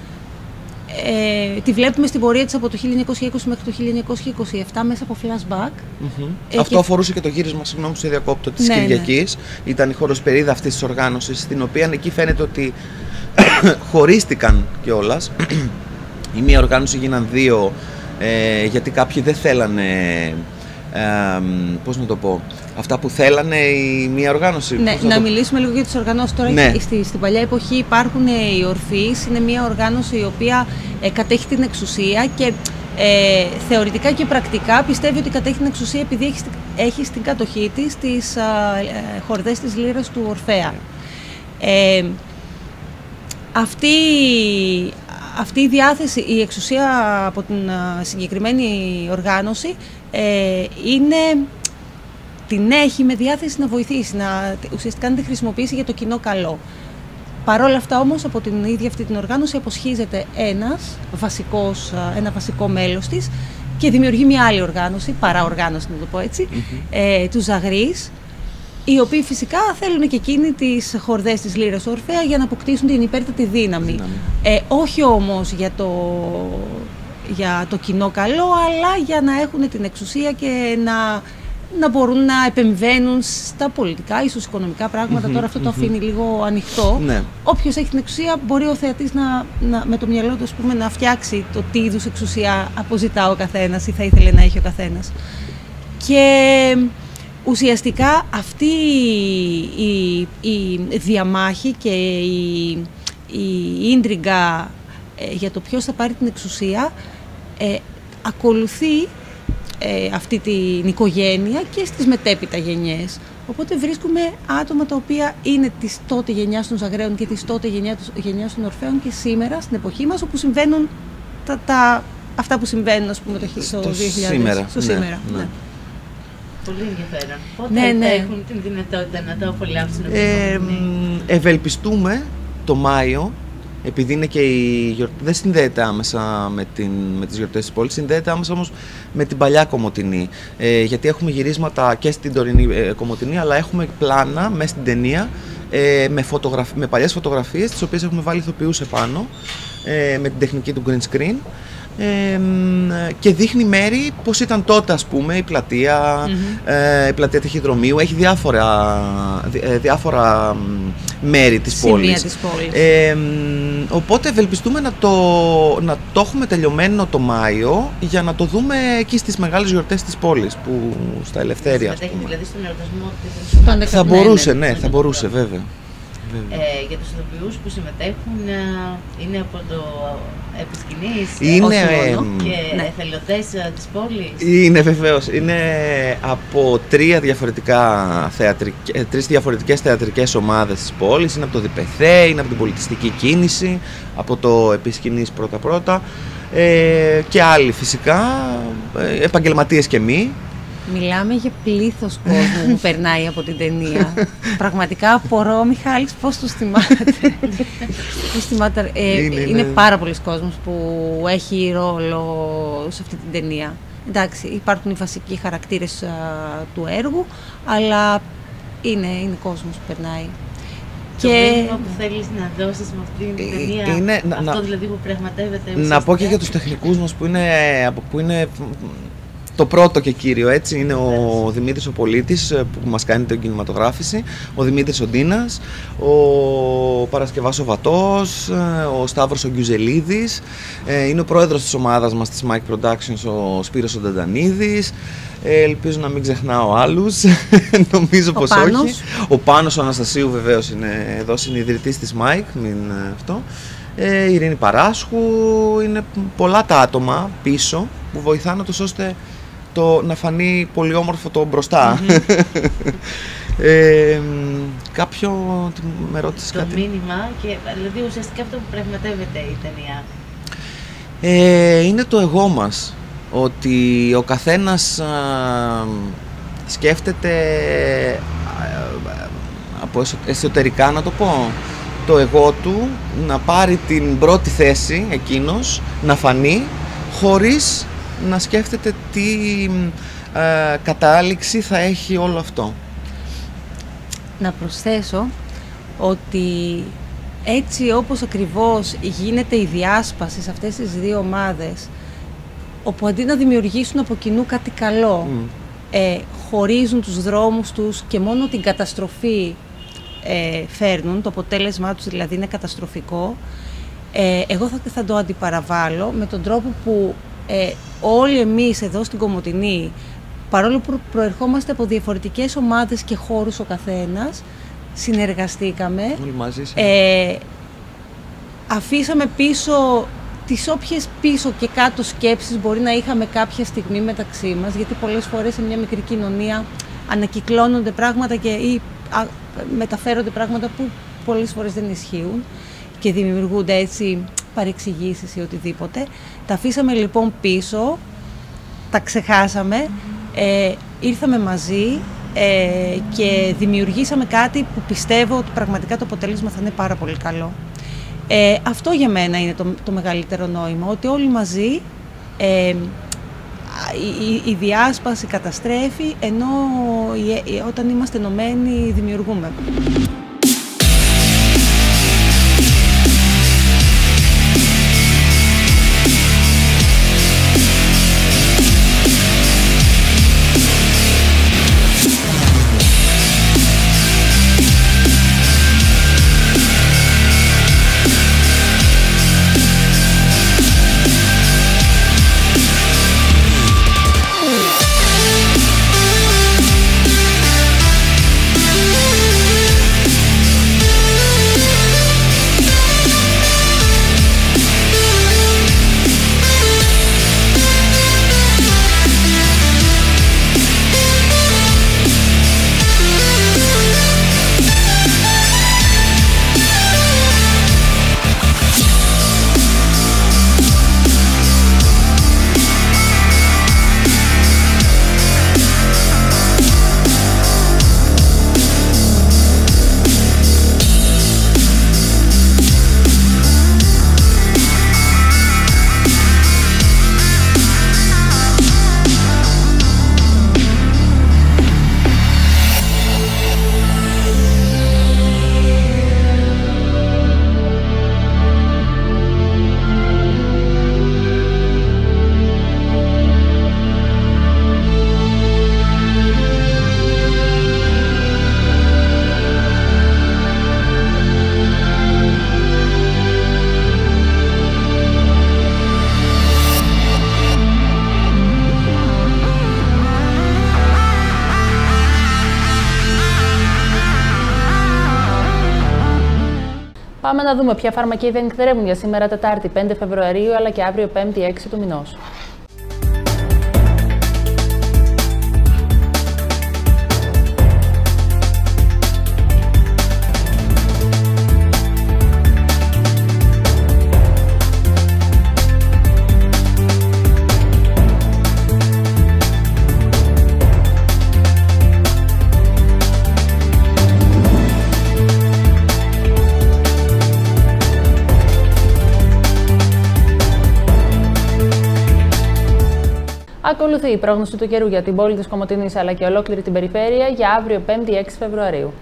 Ε, τη βλέπουμε στην πορεία της από το χίλια εννιακόσια είκοσι μέχρι το χίλια εννιακόσια είκοσι επτά μέσα από flashback. Mm-hmm. Ε, Αυτό και... αφορούσε και το γύρισμα, συγγνώμη που σε διακόπτω, της ναι, Κυριακής. Ναι. Ήταν η χωροσπερίδα αυτής της οργάνωσης, στην οποία εκεί φαίνεται ότι χωρίστηκαν κιόλας. Η μία οργάνωση γίναν δύο, ε, γιατί κάποιοι δεν θέλανε, ε, πώς να το πω, αυτά που θέλανε η μία οργάνωση. Ναι, να, να το... μιλήσουμε λίγο για τις οργανώσεις τώρα. Ναι. Στη, στην παλιά εποχή υπάρχουν οι Ορφείς, είναι μία οργάνωση η οποία ε, κατέχει την εξουσία και ε, θεωρητικά και πρακτικά πιστεύει ότι κατέχει την εξουσία επειδή έχει, έχει στην κατοχή της τις α, ε, χορδές της λύρας του Ορφέα. Ε, αυτή, αυτή η διάθεση, η εξουσία από την α, συγκεκριμένη οργάνωση ε, είναι... την έχει με διάθεση να βοηθήσει, να, ουσιαστικά να τη χρησιμοποιήσει για το κοινό καλό. Παρ' όλα αυτά όμως από την ίδια αυτή την οργάνωση αποσχίζεται ένας βασικός, ένα βασικό μέλος της και δημιουργεί μια άλλη οργάνωση, παραοργάνωση να το πω έτσι, mm-hmm. ε, τους Ζαγρείς, οι οποίοι φυσικά θέλουν και εκείνοι τις χορδές της λύρας Ορφέα για να αποκτήσουν την υπέρτατη δύναμη. δύναμη. Ε, όχι όμως για το, για το κοινό καλό, αλλά για να έχουν την εξουσία και να... να μπορούν να επεμβαίνουν στα πολιτικά, ίσως οικονομικά πράγματα. Mm-hmm, Τώρα αυτό mm-hmm. το αφήνει λίγο ανοιχτό. Ναι. Όποιος έχει την εξουσία μπορεί ο θεατής να, να, με το μυαλό του, ας πούμε, να φτιάξει το τι είδους εξουσία αποζητά ο καθένας ή θα ήθελε να έχει ο καθένας. Και ουσιαστικά αυτή η, η διαμάχη και η, η ίντριγκα ε, για το ποιος θα πάρει την εξουσία ε, ακολουθεί Ε, αυτή την οικογένεια και στις μετέπειτα γενιές. Οπότε βρίσκουμε άτομα τα οποία είναι της τότε γενιάς των Ζαγραίων και της τότε γενιάς των Ορφέων και σήμερα, στην εποχή μας, όπου συμβαίνουν τα, τα, αυτά που συμβαίνουν, ας πούμε, το, το δύο χιλιάδες. Σήμερα. Στο Ναι, σήμερα. ναι. Ναι. Πολύ ενδιαφέρον. Πότε Ναι, ναι. θα έχουν την δυνατότητα να το απολαύσουν? Ε, ευελπιστούμε το Μάιο, επειδή είναι και η γιορτή, δεν συνδέεται άμεσα με, την, με τις γιορτές της πόλης, συνδέεται άμεσα όμως με την παλιά Κομοτηνή. Ε, γιατί έχουμε γυρίσματα και στην τωρινή ε, Κομοτηνή, αλλά έχουμε πλάνα μέσα στην ταινία ε, με, φωτογραφ, με παλιές φωτογραφίες, τις οποίες έχουμε βάλει ηθοποιούς επάνω, ε, με την τεχνική του green screen. Ε, και δείχνει μέρη πως ήταν τότε, ας πούμε, η πλατεία, mm-hmm. ε, η πλατεία ταχυδρομείου, έχει διάφορα, ε, διάφορα μέρη της Σημεία πόλης. της πόλης. Ε, οπότε ευελπιστούμε να το, να το έχουμε τελειωμένο το Μάιο για να το δούμε εκεί στις μεγάλες γιορτές της πόλης, που στα Ελευθέρια, ας πούμε. Δηλαδή στον εορτασμό της... Θα μπορούσε, ναι, θα μπορούσε, βέβαια. Ε, για τους ηθοποιούς που συμμετέχουν, είναι από το επισκηνής, είναι, όχι μόνο, ε, και ναι. εθελοντές της πόλης. Είναι βεβαίως, είναι από τρία διαφορετικά θεατρικ... τρεις διαφορετικές θεατρικές ομάδες της πόλης, είναι από το ΔΠΘ, είναι από την πολιτιστική κίνηση, από το επισκηνής πρώτα-πρώτα ε, και άλλοι φυσικά, επαγγελματίες και μη. Μιλάμε για πλήθος κόσμου που περνάει από την ταινία. Πραγματικά απορώ, Μιχάλης, πώς τους θυμάται. Πώς θυμάται. Ε, είναι, είναι, είναι πάρα πολλοί κόσμος που έχει ρόλο σε αυτή την ταινία. Εντάξει, υπάρχουν οι βασικοί χαρακτήρες α, του έργου, αλλά είναι, είναι κόσμος που περνάει. Το μήνυμα που θέλεις να δώσεις με αυτή την ταινία, είναι, αυτό να, δηλαδή που πραγματεύεται ουσιαστικά. Να πω και για τους τεχνικούς μας που είναι, που είναι το πρώτο και κύριο, έτσι, είναι ο Δημήτρης ο Πολίτης που μας κάνει την κινηματογράφηση, ο Δημήτρης ο Ντίνας, ο Παρασκευάς ο Βατός, ο Σταύρος ο Γκιουζελίδης, είναι ο πρόεδρος της ομάδας μας της Mike Productions, ο Σπύρος ο Νταντανίδης, ελπίζω να μην ξεχνάω άλλους, νομίζω ο πως Πάνος. όχι. Ο Πάνος ο Αναστασίου βεβαίως είναι εδώ, συνειδητής της Mike, μην αυτό. Ε, η Ειρήνη Παράσχου, είναι πολλά τα άτομα πίσω που βοηθάνε τους ώστε το να φανεί πολύ όμορφο το μπροστά. Mm-hmm. ε, κάποιο με ρώτησε το κάτι. Το μήνυμα και δηλαδή ουσιαστικά αυτό που πραγματεύεται η ταινία. Ε, είναι το εγώ μας, ότι ο καθένας α, σκέφτεται α, από εσωτερικά, να το πω, το εγώ του να πάρει την πρώτη θέση εκείνος, να φανεί, χωρίς να σκέφτεται τι ε, κατάληξη θα έχει όλο αυτό. Να προσθέσω ότι έτσι όπως ακριβώς γίνεται η διάσπαση σε αυτές τις δύο ομάδες, όπου αντί να δημιουργήσουν από κοινού κάτι καλό, mm. ε, χωρίζουν τους δρόμους τους και μόνο την καταστροφή ε, φέρνουν, το αποτέλεσμά τους δηλαδή είναι καταστροφικό, ε, εγώ θα, θα το αντιπαραβάλλω με τον τρόπο που ε, όλοι εμείς εδώ στην Κομοτηνή, παρόλο που προερχόμαστε από διαφορετικές ομάδες και χώρους ο καθένας, συνεργαστήκαμε, όλοι μαζί, ε, αφήσαμε πίσω τις όποιες πίσω και κάτω σκέψεις μπορεί να είχαμε κάποια στιγμή μεταξύ μας, γιατί πολλές φορές σε μια μικρή κοινωνία ανακυκλώνονται πράγματα και, ή α, μεταφέρονται πράγματα που πολλές φορές δεν ισχύουν και δημιουργούνται έτσι παρεξηγήσεις ή οτιδήποτε. Τα αφήσαμε λοιπόν πίσω, τα ξεχάσαμε, ε, ήρθαμε μαζί ε, και δημιουργήσαμε κάτι που πιστεύω ότι πραγματικά το αποτέλεσμα θα είναι πάρα πολύ καλό. Ε, αυτό για μένα είναι το, το μεγαλύτερο νόημα, ότι όλοι μαζί ε, η, η, η διάσπαση καταστρέφει, ενώ η, η, όταν είμαστε ενωμένοι δημιουργούμε. Πάμε να δούμε ποια φάρμακοι δεν εκθερεύουν για σήμερα Τετάρτη πέντε Φεβρουαρίου αλλά και αύριο Πέμπτη έξι του μηνός. Ακολουθεί η πρόγνωση του καιρού για την πόλη της Κομοτηνής αλλά και ολόκληρη την περιφέρεια για αύριο Πέμπτη έξι Φεβρουαρίου.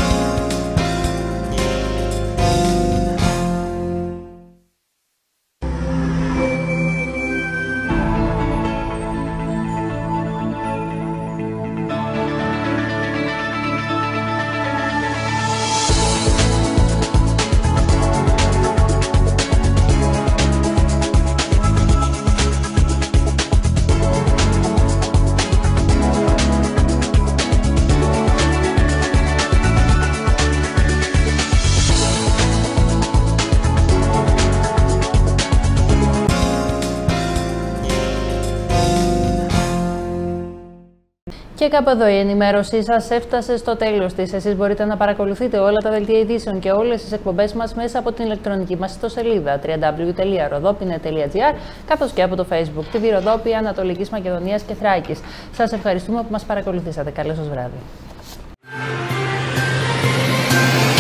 Και κάπου εδώ η ενημέρωσή σας έφτασε στο τέλος της. Εσείς μπορείτε να παρακολουθείτε όλα τα δελτία ειδήσεων και όλες τις εκπομπές μας μέσα από την ηλεκτρονική μας ιστοσελίδα double-u double-u double-u τελεία ροδόπινε τελεία τζι άρ καθώς και από το Facebook τι βι Ροδόπη Ανατολικής Μακεδονίας και Θράκης. Σας ευχαριστούμε που μας παρακολουθήσατε. Καλό σας βράδυ.